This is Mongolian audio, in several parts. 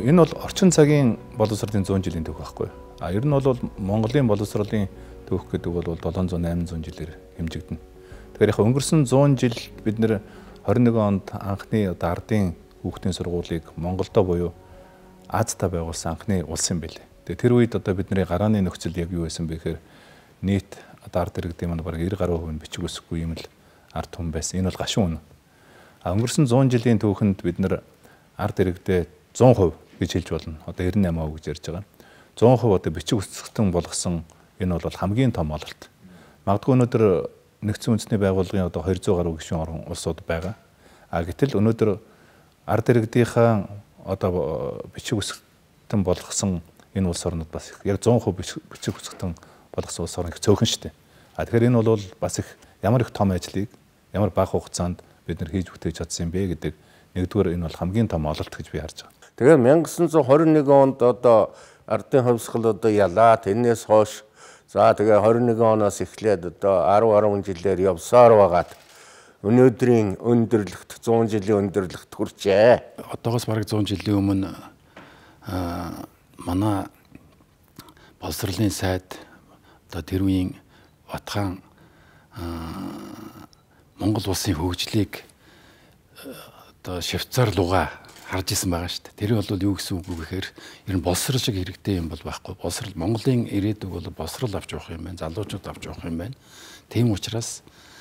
Энэ бол орчин цагийн боловсролын 100 жилийн түүх байхгүй. Ер нь бол Монголын боловсролын түүх гэдэг бол 700-800 жилээр хэмжигдэнэ. Тэгэхээр яг өнгөрсөн 100 жил бид нэр 21 онд анхны ардын хүүхдийн сургуулийг Монголдо буюу Азта байгуулсан анхны улс юм байлээ. Тэгээ тэр үед бидний гарааны нөхцөл яг юу байсан бэ гэхээр нийт ард иргэдийн маань бараг 90 гаруй хувь нь бичиг үсэхгүй юм л ард хүн байсан. Энэ бол гашуун үнэ. Өнгөрсөн 100 жилийн түүхэнд бид нэр ард иргэдээ 100% гэж хэлж болно. 98% гэж ярьж байгаа. 100% бичиг үсгэтэн болгосон энэ бол хамгийн том ололт. Магадгүй өнөөдөр нэгдсэн үндэсний байгууллагын 200 гаруй гишүүн орон улсууд байгаа. Гэтэл өнөөдөр ард иргэдийнхаа бичиг үсгэтэн болгосон энэ улс орнууд бас яг 100% бичиг үсгэтэн болгосон улс орн их цөөхөн шүү дээ. Тэгэхээр энэ бол бас их ямар их том ажлыг ямар бага хугацаанд бид нэр хийж бүтээж чадсан юм бэ гэдэг нэгдүгээр энэ бол хамгийн том ололт гэж би харж байгаа. Тэгээд 1921 онд ардын хувьсгал ялаа тэрнээс хойш за тэгээ 21 оноос эхлээд 10 жилээр явсаар байгаад өнөөдрийн өндөрлөгт 100 жилийн өндөрлөгт хүрчээ. Одоогоос бараг 100 жилийн өмнө манай боловсролын сайд тэр үеийн Батхан Монгол улсын хөгжлийг Швейцар руугаа харж исэн байгаа шүү дээ. Тэр бол юу гэсэн үг вэ гэхээр ер нь боловсрол шиг хэрэгтэй юм бол байхгүй. Боловсрол Монголын ирээдүг бол боловсрол авч явах юм байна. Залуучууд авч явах юм байна. Тийм учраас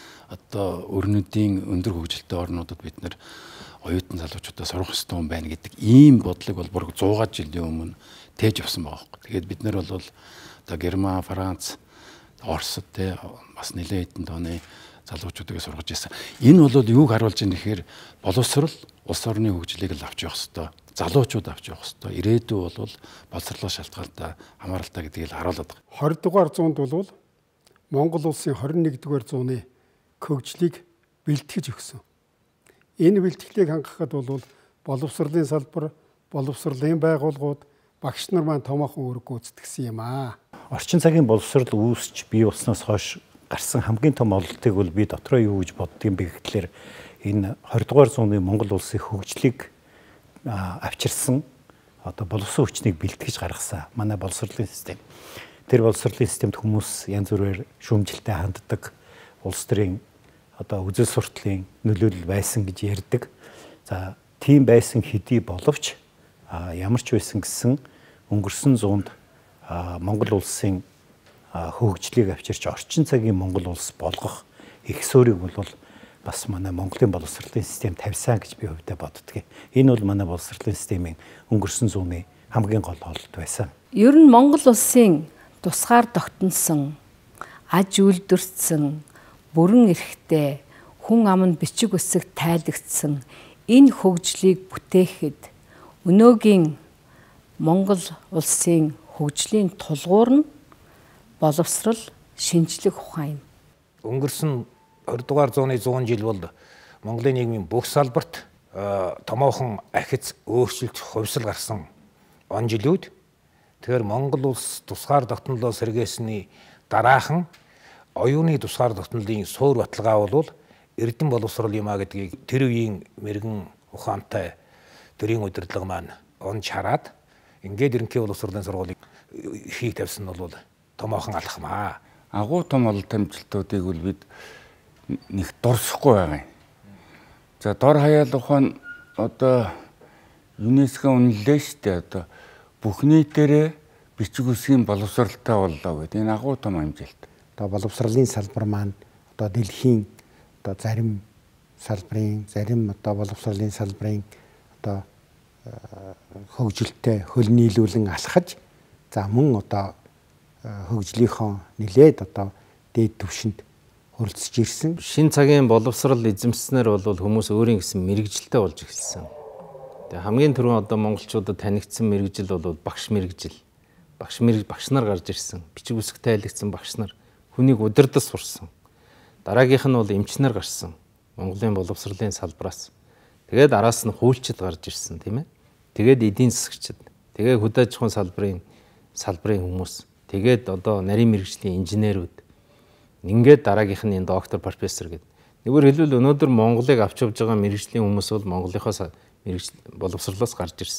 өрнөдийн өндөр хөгжилтэй орнуудад бид нэр оюутан залуучуудаа сурах ёстой юм байна гэдэг ийм бодлыг бол бүр 100 жилийн өмнө тээж авсан байгаа байхгүй. Тэгээд бид нар бол Герман, Франц, Оросд бас нэлээд хэдэн тооны залуучуудыг сургаж ирсэн. Энэ бол юуг харуулж байгаа нэхээр боловсрол улс орны хөгжлийг л авч явах ёстой. Залуучууд авч явах ёстой. Ирээдүй бол боловсролоо шалтгаалтай хамааралтай гэдгийг л харуулдаг. 20 дугаар зуунд бол Монгол улсын 21 дугаар зууны хөгжлийг бэлтгэж өгсөн. Энэ бэлтгэлийг хангахад бол боловсролын салбар, боловсролын байгууллагууд, багш нар маань томоохон үүрэг гүйцэтгсэн юм аа. Орчин цагийн боловсрол үүсч бий болсноос хойш гарсан хамгийн том ололтыг бол би дотроо юу гэж боддгийм бэ гэхлээр энэ 20 дугаар зууны Монгол улсын хөгжлийг авчирсан боловсон хүчнийг бэлтгэж гаргасан манай боловсролын систем. Тэр боловсролын системд хүмүүс янз бүрээр шүүмжлэлтэй ханддаг, улс төрийн үзэл сурталын нөлөөлөл байсан гэж ярьдаг. За тийм байсан хэдий боловч ямар ч байсан гэсэн өнгөрсөн зуунд Монгол улсын хөгжлийг авчирч орчин цагийн Монгол улс болгох их суурийг бол бас манай Монголын боловсролын систем тавьсан гэж би хувьдаа боддог. Энэ бол манай боловсролын системийн өнгөрсөн зууны хамгийн гол ололт байсан. Ер нь Монгол улсын тусгаар тогтносон, аж үйлдвэртсэн, бүрэн эрхтэй, хүн аманд бичиг үсэг тайлагдсан энэ хөгжлийг бүтээхэд өнөөгийн Монгол улсын хөгжлийн тулгуур нь боловсрол шинжлэх ухаан юм. Өнгөрсөн 20 дугаар зууны 100 жил бол Монголын нийгмийн бүх салбарт томоохон ахиц өөрчлөлт хувьсал гарсан он жилүүд. Тэгэхээр Монгол улс тусгаар тогтнолоо сэргээсний дараахан оюуны тусгаар тогтнолын суур баталгаа бол эрдэм боловсрол юм а гэдгийг тэр үеийн мэрэгэн ухаантай төрийн удирдлага маань онж хараад ингээд ерөнхий боловсролын сургуулийг хийх тавьсан нь бол томоохон алхмаа. Агуу том ололт амжилтуудыг бол бид нэг дурсахгүй байгаа юм. За дор хаяал ухаан ЮНЕСКО үнэллээ штэ бүх нийтээрээ бичиг үсгийн боловсралтай боллоо гэдэг. Энэ агуу том амжилт. Боловсролын салбар маань дэлхийн зарим салбарын, зарим боловсролын салбарын хөгжилтэй хөл нийлүүлэн алхаж за мөн хөгжлийнхөө нэлээд дээд түвшинд хөрөлцөж ирсэн. Шин цагийн боловсрол эзэмснээр бол хүмүүс өөрийн гэсэн мэрэгжилтэй болж эхэлсэн. Тэгээ хамгийн түрүүн монголчуудад танигдсан мэрэгжил бол багш мэрэгжил. Багш нар гарч ирсэн. Бичиг үсэг тайлагдсан багш нар хүнийг удирдах сурсан. Дараагийнх нь бол эмч нар гарсан. Монголын боловсролын салбараас. Тэгээд араас нь хуульчид гарч ирсэн тийм ээ. Тэгээд эдийн засагчид. Тэгээд хөдөө аж ахуйн салбарын хүмүүс. Тэгээд нарийн мэрэгжлийн инженерүүд. Ингээд дараагийнх нь доктор, профессор гэдэг. Нэгүр хэлбэл өнөөдөр Монголыг авч явж байгаа мэрэгжлийн хүмүүс бол Монголынхоо боловсролоос гарч ирсэн.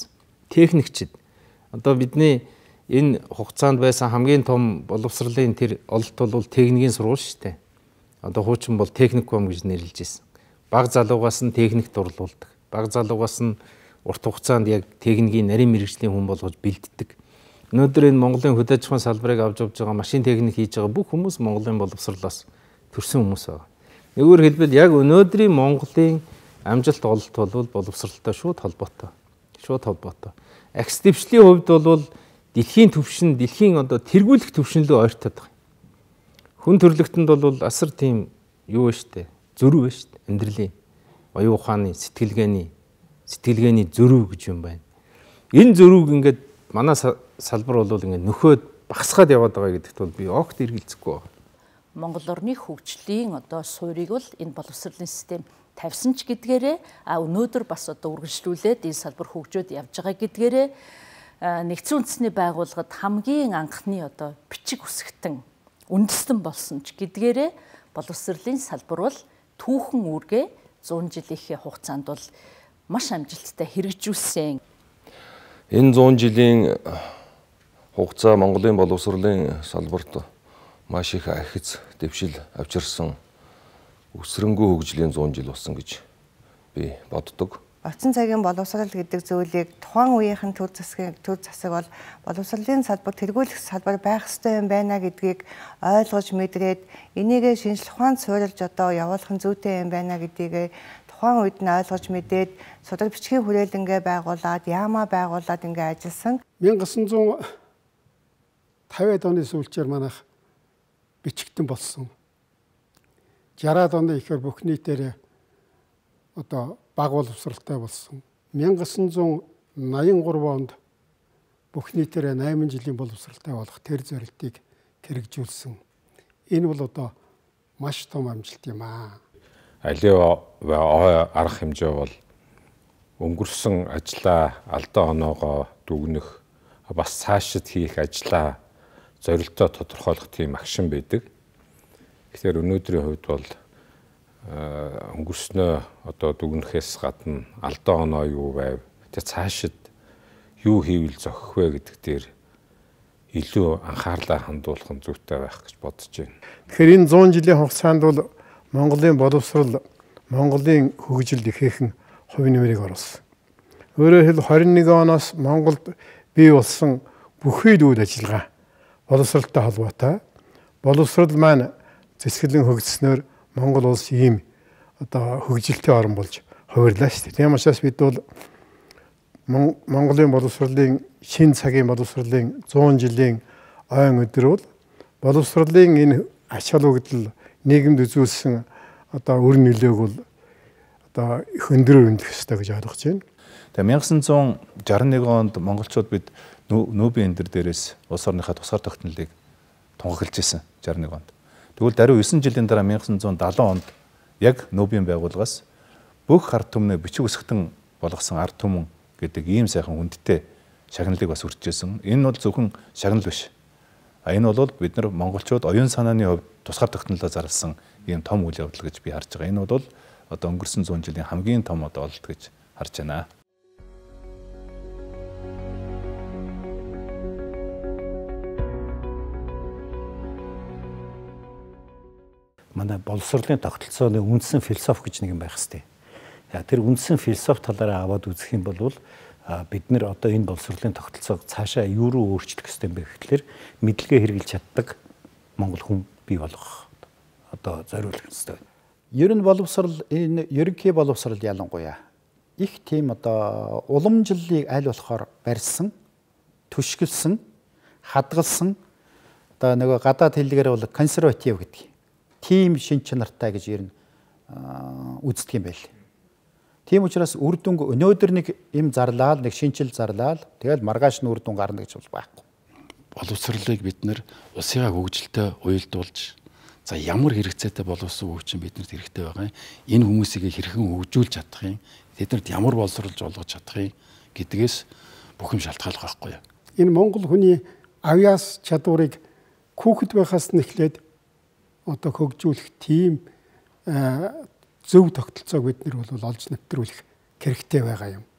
техникчид одоо бидний энэ хугацаанд байсан хамгийн том боловсролын тэр ололт бол техникийн сургууль шүү дээ. Одоо хуучин бол техникум гэж нэрлэж байсан. Бага залуугаас нь техникт орлуулдаг. Бага залуугаас нь урт хугацаанд яг техникийн нарийн мэргэжлийн хүн болгож бэлддэг. Өнөөдөр энэ Монголын хөдөө аж ахуйн салбарыг авч явж байгаа машин техник хийж байгаа бүх хүмүүс Монголын боловсролоос төрсэн хүмүүс байна. Нэгүр хэлбэл яг өнөөдрийн Монголын амжилт ололт бол боловсролтой шууд холбоотой. Шууд холбоотой. Ахис дэвшлийн хувьд бол дэлхийн түвшин, дэлхийн одоо тэргүүлэх түвшинлөө ойртоод байгаа. Хүн төрлөختөнд бол асар тийм юу вэ штэ? Зөрүү вэ штэ? Амьдралын оюун ухааны, сэтгэлгээний зөрүү гэж юм байна. Энэ зөрүүг ингээд манай салбар бол ингээд нөхөөд багасгаад яваад байгаа гэдэгт бол би огт эргэлзэхгүй байна. Монгол орны хөгжлийн одоо суурийг бол энэ боловсролын систем тавьсан ч гэдгээрээ өнөөдөр бас одоо үргэлжлүүлээд энэ салбар хөгжөөд явж байгаа гэдгээрээ нэгдсэн үндэсний байгууллагад хамгийн анхны одоо бичиг үсгтэн үндэстэн болсон ч гэдгээрээ боловсролын салбар бол түүхэн үүргээ 100 жилийнхээ хугацаанд бол маш амжилттай хэрэгжүүлсэн. Энэ 100 жилийн хугацаа Монголын боловсролын салбарт маш их ахиц дэвшил авчирсан өсрөнгөө хөгжлийн 100 жил болсон гэж би боддог. Оцон цагийн боловсрол гэдэг зүйлийг тухайн үеийнхэн төв засаг бол боловсролын салбар тэргүүлэх салбар байх ёстой юм байна гэдгийг ойлгож мэдрээд энийгээ шинжлэх ухаанд суурилж одоо явуулах нь зүйтэй юм байна гэдгийг тухайн үед нь ойлгож мэдээд судраг бичгийн хүрээлэнгээ байгуулад яамаа байгуулад ингээ ажилласан. 1950-ад оны сүүлчээр манайх бичигтэн болсон. 60-ад оны ихээр бүх нийтээр одоо баг боловсралтай болсон. 1983 онд бүх нийтээр 8 жилийн боловсралтай болох тэр зорилтыг хэрэгжүүлсэн. Энэ бол одоо маш том амжилт юм аа. Аливаа арга хэмжээ бол өнгөрсөн ажлаа алдаа оноогоо дүгнэх, бас цаашид хийх ажлаа зорилтоо тодорхойлох тийм агшин байдаг. Тэгэхээр өнөөдрийн хувьд бол өнгөрснөө одоо дүгнэхээс гадна алдаа оноо юу байв, тэгээ цаашид юу хийвэл зохих вэ гэдэг дээр илүү анхаарлаа хандуулах нь зүйтэй байх гэж бодож байна. Тэгэхээр энэ 100 жилийн хугацаанд бол Монголын боловсрол, Монголын хөгжилд ихээхэн хувь нэмрийг оруулсан. Өөрөөр хэлбэл 21 оноос Монголд бий болсон бүхий л үйл ажиллагаа боловсролтой холбоотой. Боловсрол маань зэсгэлэн хөгжснөөр Монгол улс ийм одоо хөгжилтэй орн болж хувирлаа шүү дээ. Тийм учраас бид бол Монголын боловсролын шинэ цагийн боловсролын 100 жилийн ойн өдөр бол боловсролын энэ ач холбогдол нийгэмд үзүүлсэн одоо үр нөлөөг бол одоо их өндөрөөр өндөх ёстой гэж ойлгож байна. Тэгээ 1961 онд монголчууд бид Нөбийн эндэр дээрээс улс орныхаа тусгаар тогтнолыг тунхаглаж ирсэн 61 онд. Тэгвэл даруй 9 жилийн дараа 1970 онд яг Нөбийн байгууллагаас бүх ард түмнээ бичиг үсгтэн болгосон ард түмэн гэдэг ийм сайхан хүндтэй шагналыг бас үржижсэн. Энэ бол зөвхөн шагнал биш. Энэ бол бид нар монголчууд оюун санааны хувьд тусгаар тогтнолоо зарласан ийм том үйл явдал гэж би харж байгаа. Энэ бол одоо өнгөрсөн 100 жилийн хамгийн том одоо ололт гэж харж байна. Манай боловсролын тогтолцооны үндсэн философи гэж нэг юм байх хэрэгтэй. Тэр үндсэн философи талаараа аваад үзэх юм бол бид нэр одоо энэ боловсролын тогтолцоог цаашаа юу руу өөрчлөх ёстой юм бэ гэхлээр мэдлэгээ хэрэгжилж чаддаг монгол хүн бий болгох одоо зориулах ёстой. Ер нь боловсрол энэ ерөнхий боловсрол ялангуяа их тийм одоо уламжлалыг аль болохоор барьсан, түшгэлсэн, хадгалсан одоо нөгөө гадаад хэллэгээр бол консерватив гэдэг. Тийм шин чанартай гэж ер нь үздэг юм байл. Тийм учраас үр дүнг өнөөдөр нэг юм зарлаад, нэг шинжил зарлаад тэгэл маргааш нь үр дүн гарна гэж бол байхгүй. Боловсролыг бид нэр улсынхаа хөгжилтэй уялдуулж за ямар хэрэгцээтэй боловсон хөгжин биднэрт хэрэгтэй байгаа юм. Энэ хүмүүсийг хэрхэн хөгжүүлж чадах юм, тэднэрт ямар боловсруулж болгож чадах юм гэдгээс бүх юм шалтгаалах байхгүй юу. Энэ монгол хүний авьяас чадварыг хүүхэд байхаас нь эхлээд одоо хөгжүүлэх тийм зөв тогтолцоог бид нар бол олж нэвтрүүлэх хэрэгтэй байгаа юм.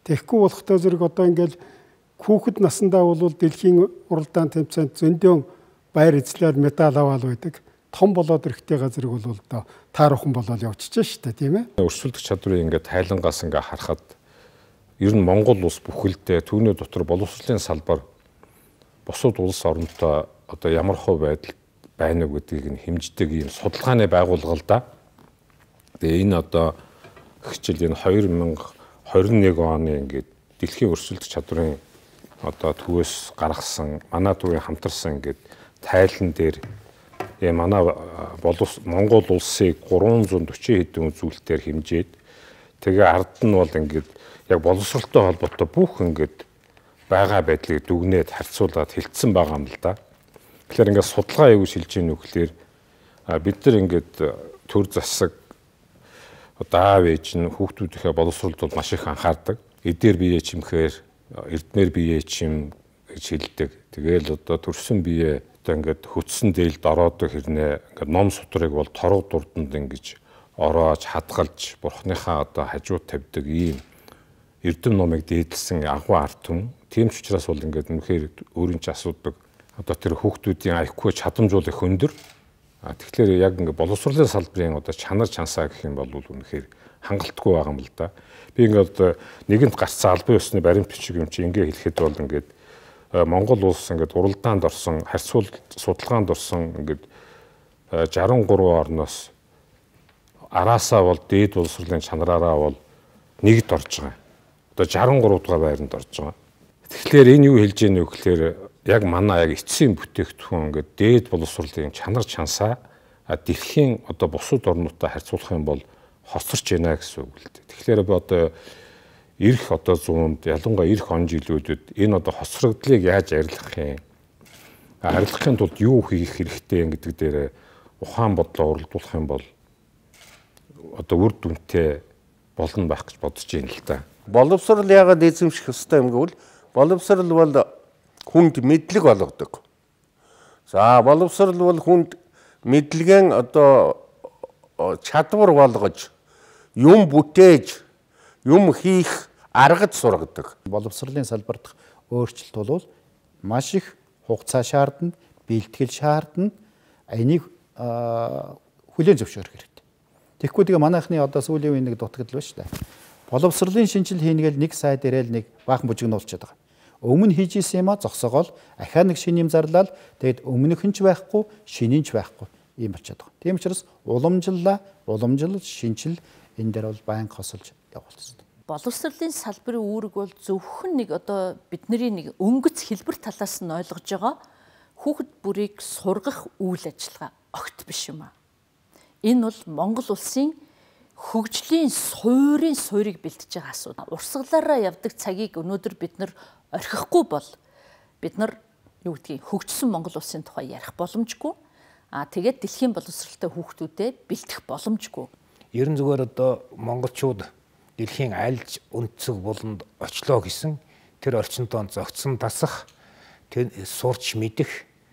Тэгэхгүй болохтой зэрэг одоо ингээл хүүхэд насндаа бол дэлхийн уралдаан тэмцээнд зөндөөн баяр эзлээд медаль аваад байдаг. Том болоод ирэхтэйгээ зэрэг бол одоо таархан болоод явчихж штэ тийм ээ. Өрсөлдөх чадварыг ингээд тайлангаас ингээд харахад ер нь Монгол улс бүхэлдээ түүний дотор боловсролын салбар бусад улс оронтой одоо ямар хувь байдал байна уу гэдгийг нь хэмждэг ийм судалгааны байгууллага. Тэгээ энэ одоо хичээл энэ 2021 оны ингээд дэлхийн өрсөлдөх чадрын одоо төвөөс гаргасан манай төвийн хамтарсан ингээд тайлан дээр манай Монгол улсыг 340 хэдэн үзүүлэлтээр хэмжээд тэгээ ард нь бол ингээд яг боловсролтой холбоотой бүх ингээд байгаа байдлыг дүгнээд харьцуулаад хэлсэн байгаа юм л да. Тэгэхээр ингээд судалгаа юу шилж ийн үү гэхээр бид нар ингээд төр засаг одоо аав ээж нь хүүхдүүдийнхээ боловсролд бол маш их анхаардаг. Эдгээр бие чимхээр эрдмээр бие чим гэж хэлдэг. Тэгээл одоо төрсөн бие одоо ингээд хөдсөн дээлд ороодог хэрнээ ингээд ном судрыг бол торог дурданд ингэж ороож хадгалж бурхныхаа одоо хажууд тавьдаг ийм эрдэм номыг дээдлсэн агуу ард түмэн. Тийм ч учраас бол ингээд үнэхээр өөрийн ч асуудаг одоо тэр хүүхдүүдийн IQ чадамжуул их өндөр. Тэгэхээр яг ингээд боловсролын салбарын одоо чанар чансаа гэх юм бол үнэхээр хангалтгүй байгаа юм л да. Би ингээд одоо нэгэнт гарцсан албан ёсны баримт бичиг юм чи ингээ хэлэхэд бол ингээд Монгол улс ингээд уралдаанд орсон, харьцуулт судалгаанд орсон ингээд 63 орноос араасаа бол дээд боловсролын чанараараа бол нэгд орж байгаа. Одоо 63 дугаар байранд орж байгаа. Тэгэхээр энэ юу хэлж ийнэ вэ гэхээр яг манай яг эцсийн бүтээгдэхүүн ингээд дээд боловсролын чанар чансаа дэлхийн одоо бусад орнуудтай харьцуулах юм бол хоцорч байна гэсэн үг л дээ. Тэгэхээр би одоо ирэх одоо зуунд ялангуяа ирэх он жилүүдэд энэ одоо хоцрогдлыг яаж арилгах юм? Арилгахын тулд юу хийх хэрэгтэй гэдэг дээр ухаан бодлоо уралдуулах юм бол одоо үр дүнтэй болно байх гэж бодож байна л да. Боловсрол яагаад эзэмших ёстой юм гэвэл боловсрол бол хүнд мэдлэг олгодог. За боловсрол бол хүнд мэдлэгэн одоо чадвар болгож юм бүтээж юм хийх аргад сургадаг. Боловсролын салбарт өөрчлөлт бол маш их хугацаа шаардна, бэлтгэл шаардна. Энийг хүлээн зөвшөөрөх хэрэгтэй. Тэгэхгүй тэгээ манайхны одоо сүүлийн үеийн нэг дутагдал байна шүү дээ. Боловсролын шинжил хийнгээл нэг сая дээрэл нэг баахан бүжигнуулчихад байгаа. Өмнө хийж исэн юм а зогсоогоол ахаа нэг шинэ юм зарлал тэгэд өмнөх нь ч байхгүй, шинийн ч байхгүй ийм болчиход байгаа. Тийм учраас уламжлал, шинжил энэ дээр бол байнга хосолж явуулах хэрэгтэй. Боловсролын салбарын үүрэг бол зөвхөн нэг одоо бидний нэг өнгөц хэлбэр талаас нь ойлгож байгаа хүүхэд бүрийг сургах үйл ажиллагаа огт биш юм а. Энэ бол Монгол улсын хөгжлийн суурийг бэлтэж байгаа асуудал. Урсгалаараа явдаг цагийг өнөөдөр бид нар орхихгүй бол бид нар юу гэдгийг хөгжсөн Монгол улсын тухай ярих боломжгүй. Тэгээд дэлхийн боловсролтой хүүхдүүдэд бэлтэх боломжгүй. Ерөн зүгээр одоо монголчууд дэлхийн альж өнцөг буланд очлоо гэсэн тэр орчиндөө зогцсон тасах тэр сурч мэдэх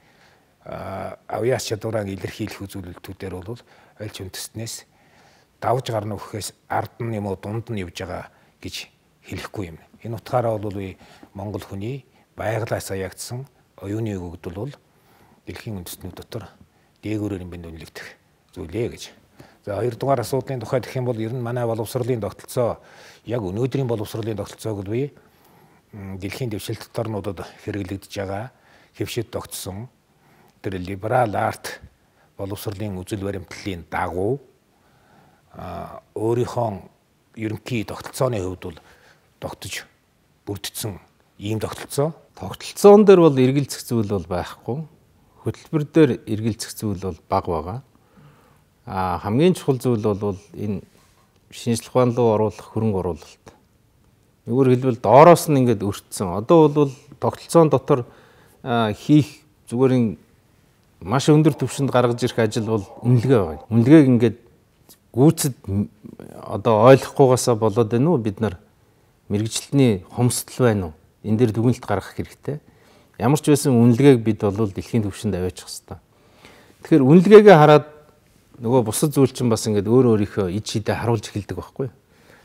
авьяас чадвараа илэрхийлэх үзүүлэлтүүдээр бол альж үндэстнээс давж гарна өгөхөөс ард нь юм уу дунд нь явж байгаа гэж хэлэхгүй юм. Энэ утгаараа бол Монгол хүний байгалаасаа ягдсан оюуны өгөгдөл бол дэлхийн үндэстнүүд дотор дээгүүрээр юм бэлдүүлэгдэх зүйлээ гэж. За хоёрдугаар асуудлын тухай гэх юм бол ер нь манай боловсролын тогтолцоо яг өнөөдрийн боловсролын тогтолцоог л дэлхийн дэвшилт орнуудад хэрэглэгдэж байгаа хэвшид тогтсон тэр либерал арт боловсролын үзэл баримтлалын дагуу өөрийнхөө ерөнхий тогтолцооны хувьд бол тогтож бүрдсэн ийм тогтолцоо. Тогтолцоон дээр бол эргэлзэх зүйл бол байхгүй. Хөтөлбөр дээр эргэлзэх зүйл бол бага байгаа. Хамгийн чухал зүйл бол энэ шинжлэх ухаан руу оруулах хөрөнгө оруулалт. Өөрөөр хэлбэл доороос нь ингээд өртсөн. Одоо бол тогтолцоон дотор хийх зүгээр маш өндөр түвшинд гаргаж ирэх ажил бол үнэлгээ байгаа. Үнэлгээг ингээд гүйцэд одоо ойлгохгүйгаасаа болоод байна уу бид нар мэрэгчлэлний хомсдол байна уу? Энэ дээр дүгнэлт гаргах хэрэгтэй. Ямар ч байсан үнэлгээг бид бол дэлхийн түвшинд аваачих хэрэгтэй. Тэгэхээр үнэлгээгээ хараад нөгөө бусад зүйл чинь бас ингээд өөр өөрийнхөө ид шидэ харуулж эхэлдэг байхгүй.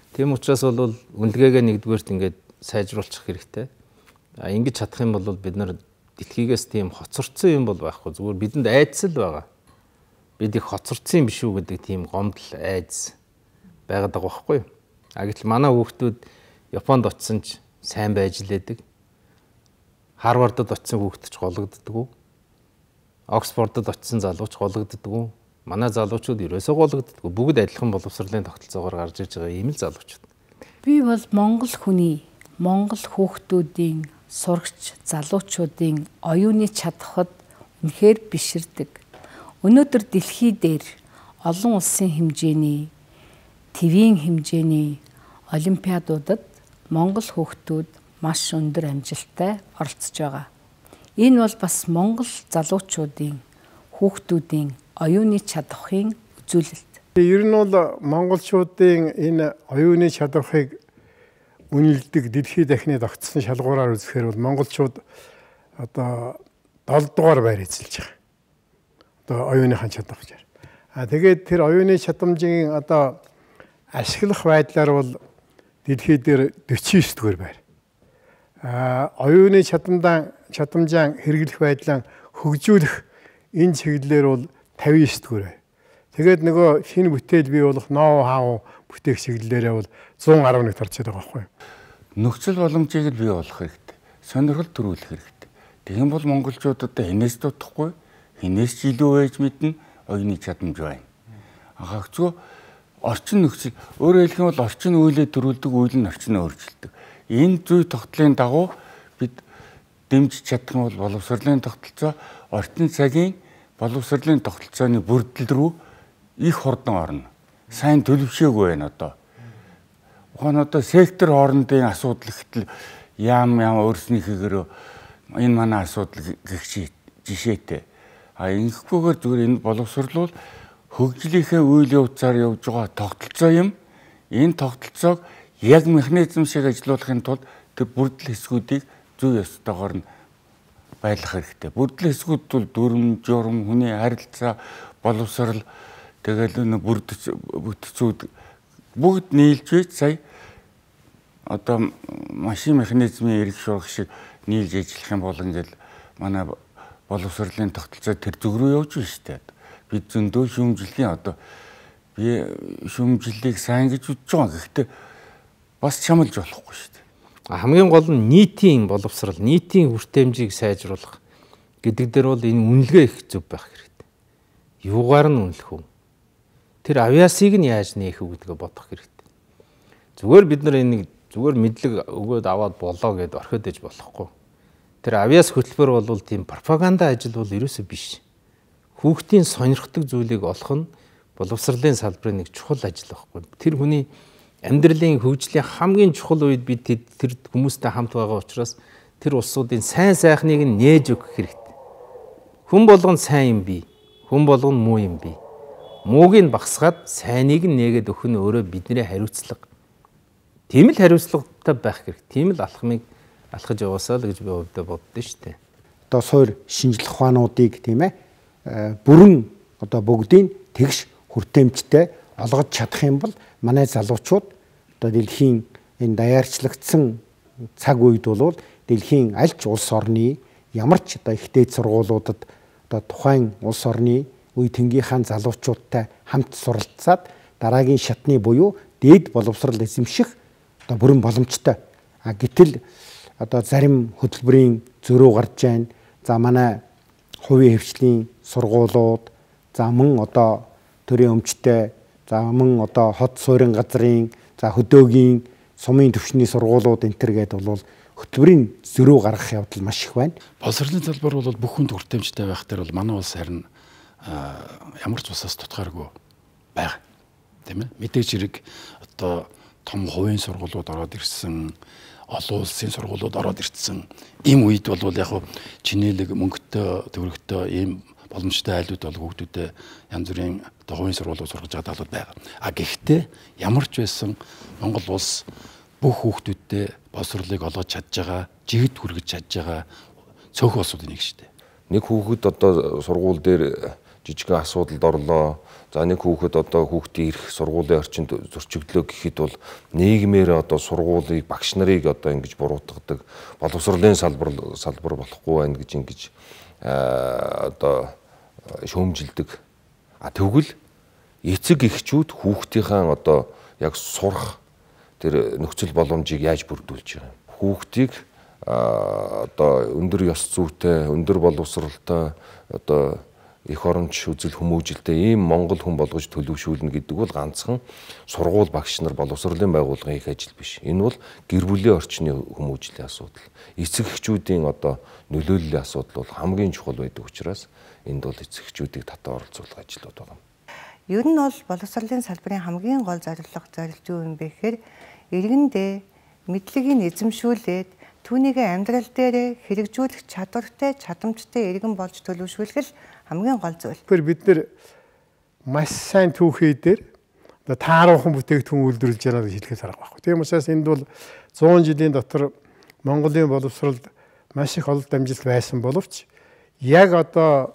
Тийм учраас бол үнэлгээгээ нэгдүгээрт ингээд сайжруулах хэрэгтэй. Ингэж чадах юм бол бид нар дэлхийгээс тийм хоцорцсон юм бол байхгүй. Зүгээр бидэнд айдас л байгаа. Бид их хоцорцсон юм биш үү гэдэг тийм гомдол айдас байгаад байгаа байхгүй. Гэтэл манай хүүхдүүд Японд очсон ч сайн байж лээдэг. Харвардд очсон хүүхэд ч гологддгүү. Оксфордд очсон залууч гологддгүү. Манай залуучууд ерөөсөө гологддгүү. Бүгд адилхан боловсролын тогтолцоогоор гарч ирж байгаа ийм л залуучууд. Би бол монгол хүний, монгол хүүхдүүдийн, сурагч залуучуудын оюуны чадхад үнэхээр биширдэг. Өнөөдөр дэлхий дээр олон улсын хэмжээний, твийн хэмжээний олимпиадуудад монгол хүүхдүүд маш өндөр амжилттай оролцож байгаа. Энэ бол бас монгол залуучуудын, хүүхдүүдийн оюуны чадхын үзүүлэлт. Ер нь бол монголчуудын энэ оюуны чадварыг үнэлдэг дэлхийд дахны тогтсон шалгуураар үзэхээр бол монголчууд одоо 7 дугаар байр эзэлж байгаа. Одоо оюуныхан чадамжаар. Тэгээд тэр оюуны чадамжийн одоо ашиглах байдлаар бол дэлхий дээр 49 дугаар байр. Оюуны чадамжаа хэрэглэх байдлаа хөгжүүлэх энэ чиглэлээр бол 59 дугаар байр. Тэгээд нөгөө шинэ бүтээл бий болох ноу хау бүтээх чиглэлээрээ бол 111 тарчаад байгаа байхгүй юу? Нөхцөл боломжийг л бий болох хэрэгтэй. Сонирхол төрүүлэх хэрэгтэй. Тэгэн бол монголчууд одоо хинээс дутахгүй, хинээс ч илүү байж мэднэ, оюуны чадамж байна. Хагцгүй орчин нөхцөл өөрөөр хэлэх юм бол орчин үйлээ төрүүлдэг, үйл нь орчноо өөрчилдөг. Энэ зүй тогтлын дагуу бид дэмжиж чадах нь бол боловсролын тогтолцоо, орчин цагийн боловсролын тогтолцооны бүрдэл рүү их хурдан орно. Сайн төлөвшөөгүй байна одоо. Ухаан одоо сектор хоорондын асуудал гэтэл яам өөрснийхөөр энэ манай асуудал гэх жишээтэй. Ингэхгүйгээр зүгээр энэ боловсрол хөгжлийнхээ үйл явцаар явж байгаа тогтолцоо юм. Энэ тогтолцоог яг механизм шиг ажилуулахын тулд тэр бүрдэл хэсгүүдийг зүй ёстойгоор нь байлгах хэрэгтэй. Бүрдэл хэсгүүд бол дүрм, журам, хүний харилцаа, боловсрол тэгэл бүтцүүд бүгд нийлж байж сая одоо машин механизмын эрг шуурх шиг нийлж ажиллах юм бол ингээл манай боловсролын тогтолцоо тэр зүг рүү явж байна шүү дээ. Бид зөндөө шүүмжлэлийн одоо би шүүмжлэлийг сайн гэж үзэж байгаа. Гэхдээ бас чамлж болохгүй шүү дээ. Хамгийн гол нь нийтийн боловсрол, нийтийн хүртээмжийг сайжруулах гэдэг дээр бол энэ үнэлгээ их зөв байх хэрэгтэй. Юугаар нь үнэлэх вэ? Тэр авиасыг нь яаж нээх вэ гэдгээ бодох хэрэгтэй. Зүгээр бид нар энийг зүгээр мэдлэг өгөөд аваад болоо гэд орхиод иж болохгүй. Тэр авиас хөтөлбөр бол тийм пропаганда ажил бол ерөөсөө биш. Хүүхдийн сонирхдаг зүйлийг олох нь боловсролын салбарын нэг чухал ажил байхгүй. Тэр хүний амьдралын хөгжлийн хамгийн чухал үед бид тэр хүмүүстэй хамт байгаа учраас тэр улсуудын сайн сайхныг нь нээж өгөх хэрэгтэй. Хүн болгон сайн юм бий. Хүн болгон муу юм бий. Мууг нь багсгаад сайныг нь нээгээд өгөх нь өөрөө бидний хариуцлага. Тийм л хариуцлагатай байх хэрэгтэй. Тийм л алхмыг алхаж яваасаа л гэж би өвдө боддөө шүү дээ. Одоо суур шинжлэх ухаануудыг тийм ээ бүрэн одоо бүгдийг тэгш хүртээмжтэй олгож чадах юм бол манай залуучууд одоо дэлхийн энэ даяарчлагдсан цаг үед бол дэлхийн аль ч улс орны ямар ч одоо их дээд сургуулиудад одоо тухайн улс орны үе тэнгийнхаа залуучуудтай хамт суралцаад дараагийн шатны буюу дээд боловсрол эзэмших одоо бүрэн боломжтой. Гэтэл одоо зарим хөтөлбөрийн зөрүү гарч байна. За манай хувийн хвшлийн сургуулиуд, за мөн одоо төрийн өмчтэй, за мөн одоо хот суурин газрын, за хөдөөгийн сумын төвшний сургуулиуд энэ төр гэдэг бол хөтөлбөрийн зөрүү гаргах явдал маш их байна. Боловсролын салбар бол бүх хүнд хүртээмжтэй байх дээр бол манай улс харин ямар ч усаас тутгааргүй байна. Тийм ээ. Мэдээж хэрэг одоо том хувийн сургуулиуд ороод ирсэн, олон улсын сургуулиуд ороод ирсэн. Ийм үед бол яг чинэлэг мөнгөтэй төвөрөгтэй ийм боломжтой айлууд бол хүүхдүүдэд янз бүрийн хувийн сургуулиуд сургаж байгаа талууд байгаа. Гэхдээ ямар ч байсан Монгол улс бүх хүүхдүүдэд боловсролыг олгож чадж байгаа, жигд хүргэж чадж байгаа цөөхөн улсуудын нэг шүү дээ. Нэг хүүхэд одоо сургууль дээр жижигхэн асуудалд орлоо. За нэг хүүхэд одоо хүүхдийн ирэх сургуулийн орчинд зөрчигдлөө гэхэд бол нийгмээр одоо сургуулийг багш нарыг одоо ингэж буруутгадаг боловсролын салбар болохгүй байна гэж ингэж одоо шүүмжилдэг. Тэгвэл эцэг эхчүүд хүүхдийнхээ одоо яг сурах тэр нөхцөл боломжийг яаж бүрдүүлж байгаа юм? Хүүхдийг одоо өндөр ёс зүйтэй, өндөр боловсралтай одоо эх оронч үзэл хүмүүжлтэй ийм монгол хүн болгож төлөвшүүлнэ гэдэг бол ганцхан сургууль багш нар боловсролын байгууллагын их ажил биш. Энэ бол гэр бүлийн орчны хүмүүжлийн асуудал. Эцэг эхчүүдийн одоо нөлөөллийн асуудал бол хамгийн чухал байдаг учраас энд бол эцэг эхчүүдийг татан оролцуулах ажлууд байна. Ер нь бол боловсролын салбарын хамгийн гол зорилт юу юм бэ гэхээр иргэндээ мэдлэгийг эзэмшүүлээд түүнийг амьдрал дээр хэрэгжүүлэх чадвартай, чадамжтай иргэн болж төлөвшүүлэх л хамгийн гол зүйл. Тэгэхээр бид нэр маш сайн түүхий дээр тааруухан бүтээгдэхүүн үйлдвэрлэж байгаа гэж хэлэхэд арга байхгүй. Тийм учраас энд бол 100 жилийн дотор Монголын боловсролд маш их ололт амжилт байсан боловч яг одоо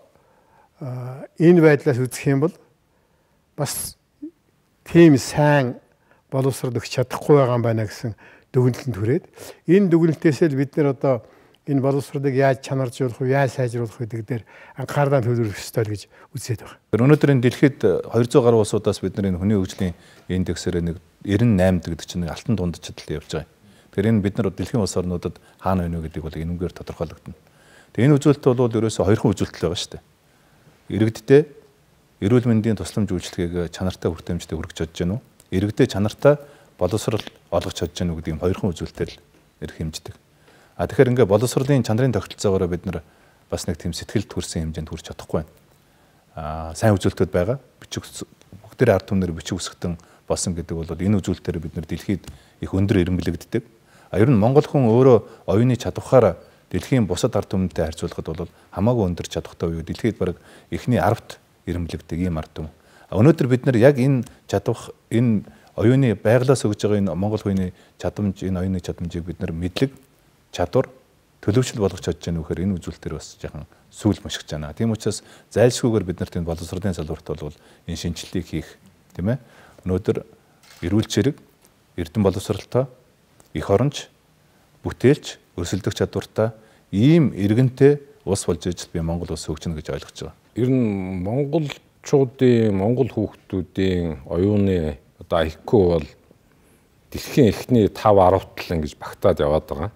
энэ байдлаас үзэх юм бол бас тийм сайн боловсрол өгч чадахгүй байгаа юм байна гэсэн дүгнэлтэнд хүрээд энэ дүгнэлтээс л бид нэр одоо энэ боловсролыг яаж чанаржуулах вэ, яаж сайжруулах вэ гэдэг дээр анхаарлаа төвлөрөх ёстой гэж үзээд байна. Өнөөдөр энэ дэлхийд 200 гаруй улсуудаас бид нар энэ хүний хөгжлийн индексээр нэг 98 гэдэг чинь нэг алтан дунд чадалтай явж байгаа. Тэгэхээр энэ бид нар дэлхийн улс орнуудад хаана байна вэ гэдэг бол энүүгээр тодорхойлогдно. Тэгээ энэ үзүүлэлт бол ерөөсөө хоёрхан үзүүлэлт байгаа шүү дээ. Иргэдтэй эрүүл мэндийн тусламж үйлчилгээг чанартай хүртээмжтэй хүргэж чадж гэнэ үү? Иргэдтэй чанартай боловсрол олгож чадж гэнэ үү гэдэг юм хоёрхан үзүүлэлтээр ирэх хэмждэг. Тэгэхээр ингээ боловсролын чанарын тогтолцоогоор бид нар бас нэг тийм сэтгэлд хүрсэн хэмжээнд хүрч чадахгүй байна. Сайн үзүүлэлтүүд байгаа. Бүгдээр ард түмнэр бичиг үсгтэн болсон гэдэг бол энэ үзүүлэлтээр бид нар дэлхийд их өндөр эренбэлэгддэг. Ер нь монгол хүн өөрөө оюуны чадвараар дэлхийн бусад ард түмэнтэй харьцуулахад бол хамаагүй өндөр чадвартай буюу дэлхийд бараг эхний 10-т эренбэлэгддэг ийм ард түмэн. Өнөөдөр бид нар яг энэ чадвар энэ оюуны байглаас өгж байгаа энэ монгол хүний чадамж, энэ оюуны чадамжийг бид нар мэдлэг чадвар төлөвшил болгож чадж байгаа нөхөр энэ үзүүлэлтээр бас жоохон сүүл мушгиж байна. Тийм учраас зайлшгүйгээр бид нарт энэ боловсролын салбарт бол энэ шинжилгээг хийх, тийм ээ. Өнөөдөр эрүүл чирэг, эрдэм боловсралтай, эх оронч, бүтээлч, өрсөлдөх чадвартай ийм иргэнтэй улс болж ижил би Монгол улс хөгжинө гэж ойлгож байгаа. Ер нь монголчуудын, монгол хүүхдүүдийн оюуны одоо IQ бол дэлхийн эхний 5-10 тал ингэж багтаад яваад байгаа.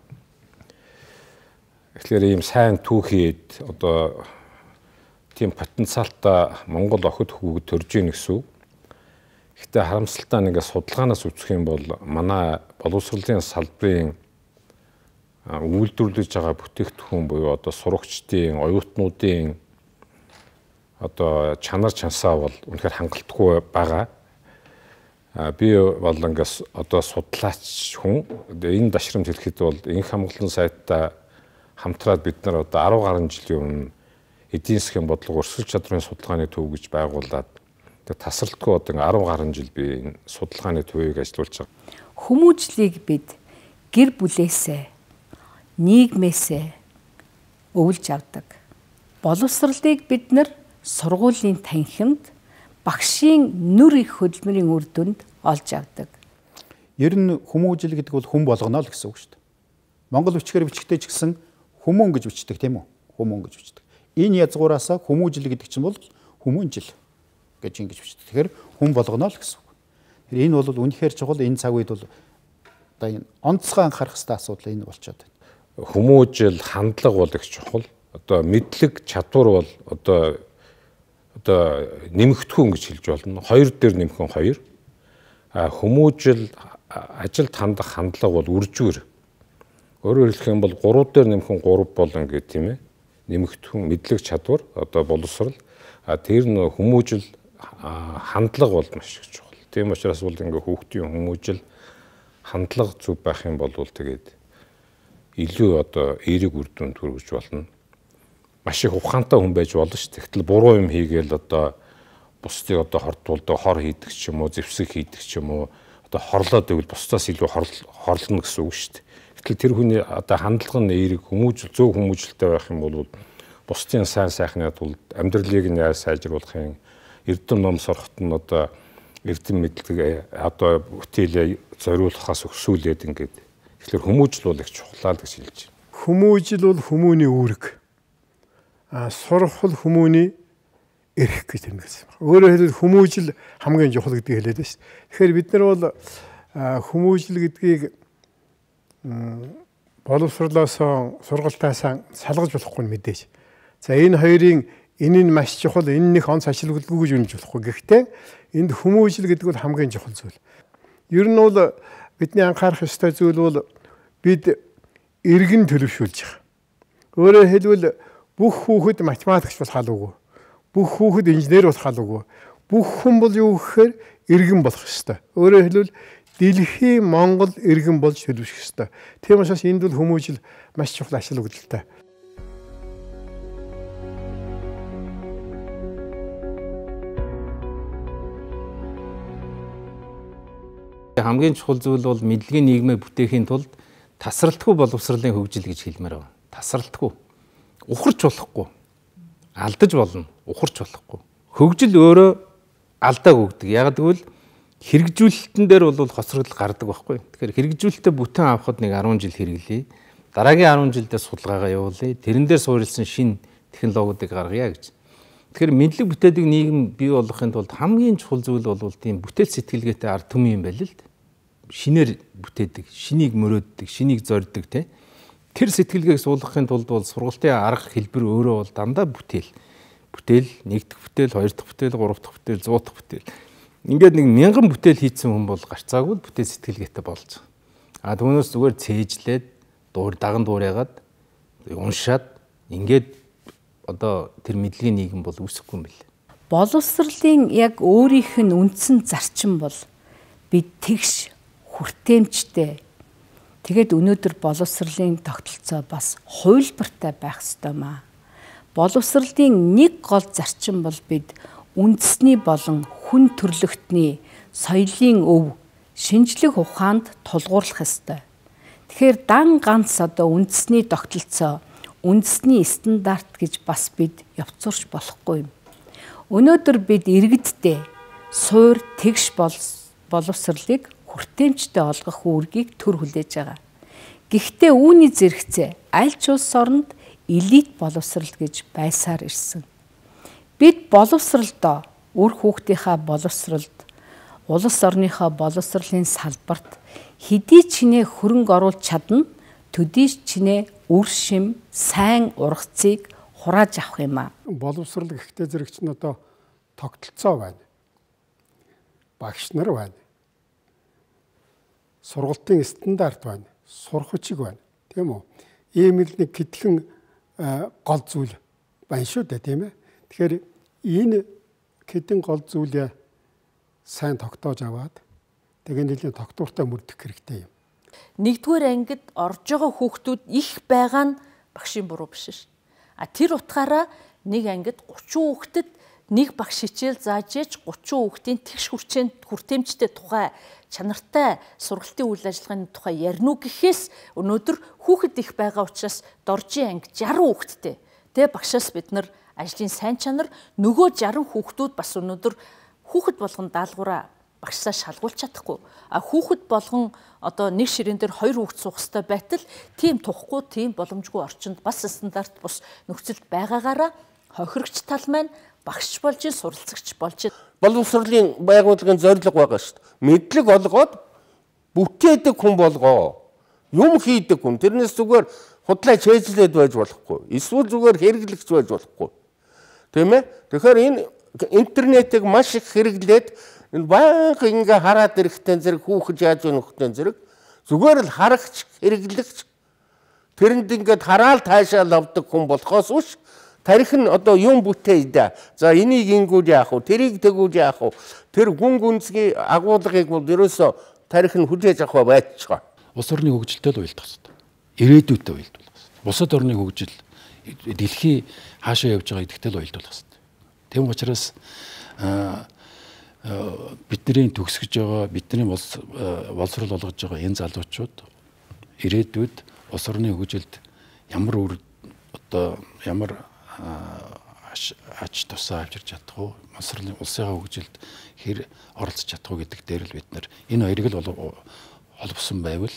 Тэгэхээр ийм сайн түүхийд одоо тийм потенциалтай монгол охид хүүхэд төрж ийн гэсэн үг. Гэхдээ харамсалтай нэг судалгаанаас үзэх юм бол манай боловсролын салбарын үйлдвэрлэж байгаа бүтээгдэхүүн буюу одоо сурагчдын, оюутнуудын одоо чанар чансаа бол үнэхээр хангалтгүй байгаа. Би бол ингээс одоо судлаач хүн энэ дашрамж хэлэхэд бол инх хамгаалалтын сайттай хамтраад бид нар одоо 10 гаруй жилийн өмнө эдийн засгийн бодлого өрсөлдөж чадрын судалгааны төв гэж байгуулад тасралтгүй одоо 10 гаруй жил би энэ судалгааны төвийг ажиллуулж байгаа. Хүмүүжлийг бид гэр бүлээсээ, нийгмээсээ өвлж авдаг. Боловсролыг бид нар сургуулийн танхимд багшийн нүр их хөдөлмөрийн үр дүнд олж авдаг. Ер нь хүмүүжил гэдэг бол хүн болгоно л гэсэн үг шүү дээ. Монгол бичгээр бичгтэй ч гэсэн хүмүүн гэж бичдэг тийм үү? Хүмүүн гэж бичдэг. Энэ язгуураасаа хүмүүжил гэдэг чинь бол хүмүүнжил гэж ингэж бичдэг. Тэгэхээр хүн болгоно л гэсэн үг. Энэ бол үнэхээр чухал. Энэ цаг үед бол одоо энэ онцгой анхаарах хэрэгтэй асуудал энэ болчиход байна. Хүмүүжил, хандлага бол их чухал. Одоо мэдлэг, чадвар бол одоо нэмэгдэхүүн гэж хэлж болно. 2 дээр нэмхэн 2. Хүмүүжил, ажилд хандах хандлага бол үржүүр. Өөрөөр хэлэх юм бол 3 дээр нэмхэн 3 бол ингээд тийм ээ. Нэмэгдэхүүн, мэдлэг, чадвар, одоо боловсрол. Тэр нь хүмүүжил, хандлага бол маш их чухал. Тийм учраас бол ингээд хүүхдийн хүмүүжил, хандлага зөв байх юм бол тэгээд илүү одоо эерэг үр дүнд хүргэж болно. Маш их ухаантай хүн байж болно шүү дээ. Гэтэл буруу юм хийгээл одоо бусдыг одоо хордуулдаг, хор хийдэг ч юм уу, зэвсэг хийдэг ч юм уу, одоо хорлоод байвал бусдаас илүү хорлоно гэсэн үг шүү дээ. Гэтэл тэр хүний одоо хандлага нь эерэг, зөв хүмүүжлтэй байх юм бол бусдын сайн сайхны тулд амьдралыг нь яаж сайжруулахын, эрдэм ном сурахт нь одоо эрдэм мэдлэг одоо бүтээлээ зориулахаас өксүүлээд ингээд тэгэхээр хүмүүжил бол их чухлаа л гэж хэлж байна. Хүмүүжил бол хүмүүний үүрэг. Сурах бол хүмүүний эрх гэж юм гэсэн. Өөрөөр хэлбэл хүмүүжил хамгийн чухал гэдгийг хэлээд байна шүү. Тэгэхээр бид нар бол хүмүүжил гэдгийг боловсруулаас сургалтаасаа салгаж болохгүй мэдээж. За энэ хоёрын энэ нь маш чухал, энэ нэг онц ашиглалгүй гэж үнэлж болохгүй. Гэхдээ энд хүмүүжил гэдэг бол хамгийн чухал зүйл. Ер нь бол бидний анхаарах ёстой зүйл бол бид иргэн төлөвшүүлж байгаа. Өөрөөр хэлбэл бүх хүүхэд математикч болох алуугүй. Бүх хүүхэд инженер болох алуугүй. Бүх хүн бол юу гэхээр иргэн болох ёстой. Өөрөөр хэлбэл дэлхийн Монгол иргэн болж төлөвшөх ёстой. Тийм учраас энд бол хүмүүжил маш чухал ашиг өгдөлтэй. Хамгийн чухал зүйл бол мэдлэгийн нийгмээ бүтээхийн тулд тасралтгүй боловсролын хөгжил гэж хэлмээр байна. Тасралтгүй. Ухарч болохгүй. Алдаж болно. Ухарч болохгүй. Хөгжил өөрөө алдааг өгдөг. Яг гэвэл хэрэгжүүлэлтэн дээр бол хоцрогдол гардаг байхгүй. Тэгэхээр хэрэгжүүлэлтээ бүтэн авахд нэг 10 жил хэрэглэе. Дараагийн 10 жилдээ судалгаагаа явуулъя. Тэрэн дээр суурилсан шинэ технологиудыг гаргая гэж. Тэгэхээр мэдлэг бүтээдэг нийгэм бий болгохын тулд хамгийн чухал зүйл бол тийм бүтээл сэтгэлгээтэй ард түмэн юм байл л. Шинээр бүтээдэг, шинийг мөрөөддөг, шинийг зорддог тий. Тэр сэтгэлгээг суулгахын тулд бол сургалтын арга хэлбэр өөрөө бол дандаа бүтээл. Бүтээл, нэг дахь бүтээл, хоёр дахь бүтээл, гурав дахь бүтээл, 100 дахь бүтээл. Ингээд нэг 1000 бүтээл хийсэн хүн бол гарцаагүй бүтээл сэтгэлгээтэй болж байгаа. Түүнээс зүгээр цээжлээд даган дуурайгаад уншаад ингээд одоо тэр мэдлэгийн нийгэм бол үүсэхгүй юм бэл. Боловсролын яг өөрийнх нь үндсэн зарчим бол бид тэгш хүртээмжтэй. Тэгээд өнөөдөр боловсролын тогтолцоо бас хувилбартай байх ёстой маа. Боловсролын нэг гол зарчим бол бид үндэсний болон хүн төрлөختний соёлын өв шинжлэх ухаанд тулгуурлах ёстой. Тэгэхээр дан ганц одоо үндэсний тогтолцоо, үндэсний стандарт гэж бас бид явцуурч болохгүй юм. Өнөөдөр бид иргэдтэй суур тэгш боловсролыг хүртээмжтэй олгох үүргийг төр хүлээж байгаа. Гэхдээ үүний зэрэгцээ аль ч улс оронд элит боловсрол гэж байсаар ирсэн. Бид боловсролдоо үр хүүхдийнхаа боловсролд, улс орныхоо боловсролын салбарт хэдий чинээ хөрөнгө оруулж чадна, төдий чинээ үр шим, сайн ургацыг хурааж авах юм аа. Боловсрол гэхдээ зэрэгч нь одоо тогтолцоо байна. Багш нар байна. Сургалтын стандарт байна. Сурах хүчиг байна. Тийм үү? Ийм л нэг хэдхэн гол зүйл байна шүү дээ, тийм ээ. Тэгэхээр энэ хэдэн гол зүйлээ сайн тогтоож аваад тэгээ нэлийн тогтвортой мөрдөх хэрэгтэй юм. Нэгдүгээр ангид орж байгаа хүүхдүүд их байгаа нь багшийн буруу биш ш. Тэр утгаараа нэг ангид 30 хүүхдэд нэг багш хичээл зааж ээж 30 хүүхдийн тэгш хүртээмжтэй тухай чанартай сургалтын үйл ажиллагааны тухай ярина уу гэхээс өнөөдөр хүүхэд их байгаа учраас доржийн анги 60 хүүхэдтэй. Тэгээ багшаас бид нар ажлын сайн чанар нөгөө 60 хүүхдүүд бас өнөөдөр хүүхэд болгон даалгавраа багшсаа шалгуулж чадахгүй. Хүүхэд болгон одоо нэг ширээн дээр 2 хүүхэд суух хэрэгтэй байтал тийм тухгүй, тийм боломжгүй орчинд бас стандарт бус нөхцөлд байгаагаараа хохирогч тал маань багш болж, суралцагч болж. Боловсролын байгууллагын зорилго байгаа шүү дээ. Мэдлэг олгоод бүтээдэг хүн болгоо. Юм хийдэг хүн. Тэрнээс зүгээр худлаа чэйжлээд байж болохгүй. Эсвэл зүгээр хэрэглэгч байж болохгүй. Тийм ээ? Тэгэхээр энэ интернетийг маш их хэрэглээд баян ингээ хараад ирэхтэн зэрэг хүүхэд яаж өнөхтэн зэрэг зүгээр л харагч, хэрэглэгч тэрэнд ингээд хараал таашаал авдаг хүн болохоос үш тарих нь одоо юм бүтээе да. За энийг ингүүл яах вэ? Тэрийг тэгүүл яах вэ? Тэр гүн гүнзгий агуулгыг бол ерөөсөө тарих нь хүлээж авах байцгаа. Улс орны хөгжилтэй л уялдах хэрэгтэй. Ирээдүйтэй уялдуулах хэрэгтэй. Бусад орны хөгжил дэлхий хаашаа явж байгаа гэдэгтэй л уялдуулах хэрэгтэй. Тэм учраас бидний төгсгөж байгаа, бидний боловсрол олгож байгаа энэ залуучууд ирээдүйд улс орны хөгжилд ямар ач тусаа авчирч чадах уу, боловсролын улсынхаа хөгжилд хэр оролцож чадах уу гэдэг дээр л бид нар энэ хоёрыг л холбосон байвал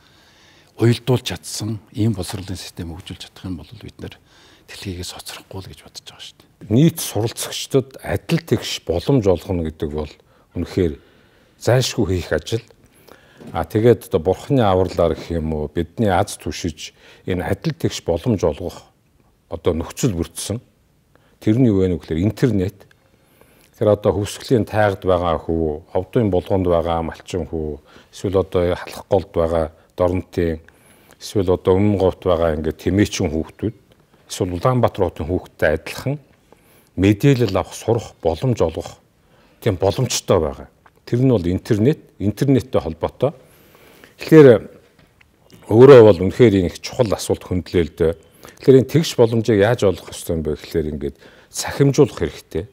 уялдуулж чадсан ийм боловсролын систем хөгжүүлж чадах юм бол бид нар дэлхийгээс хоцрохгүй л гэж бодож байгаа шүү дээ. Нийт суралцагчдад адил тэгш боломж олгоно гэдэг бол үнэхээр зайлшгүй хийх ажил. Тэгээд одоо бурхны авралаар гэх юм уу бидний аз түшиж энэ адил тэгш боломж олгох одоо нөхцөл бүрдсэн. Тэрний юу вэ гэхээр интернет. Тэгэхээр одоо хөвсгөлийн тайгад байгаа хүү, ховдын булгонд байгаа малчин хүү, эсвэл одоо халах голд байгаа дорнтын, эсвэл одоо өмнө говьт байгаа ингээд тэмээчин хүүхдүүд, эсвэл Улаанбаатар хотын хүүхдтэй адилхан мэдээлэл авах, сурах, боломж олгох тийм боломжтой байгаа. Тэр нь бол интернеттэй холбоотой. Тэгэхээр өөрөө бол үнэхээр их чухал асуулт хөндлөө л дээ. Тэгэхээр энэ тэгш боломжийг яаж олох ёстой юм бэ гэхээр ингээд сахимжуулах хэрэгтэй.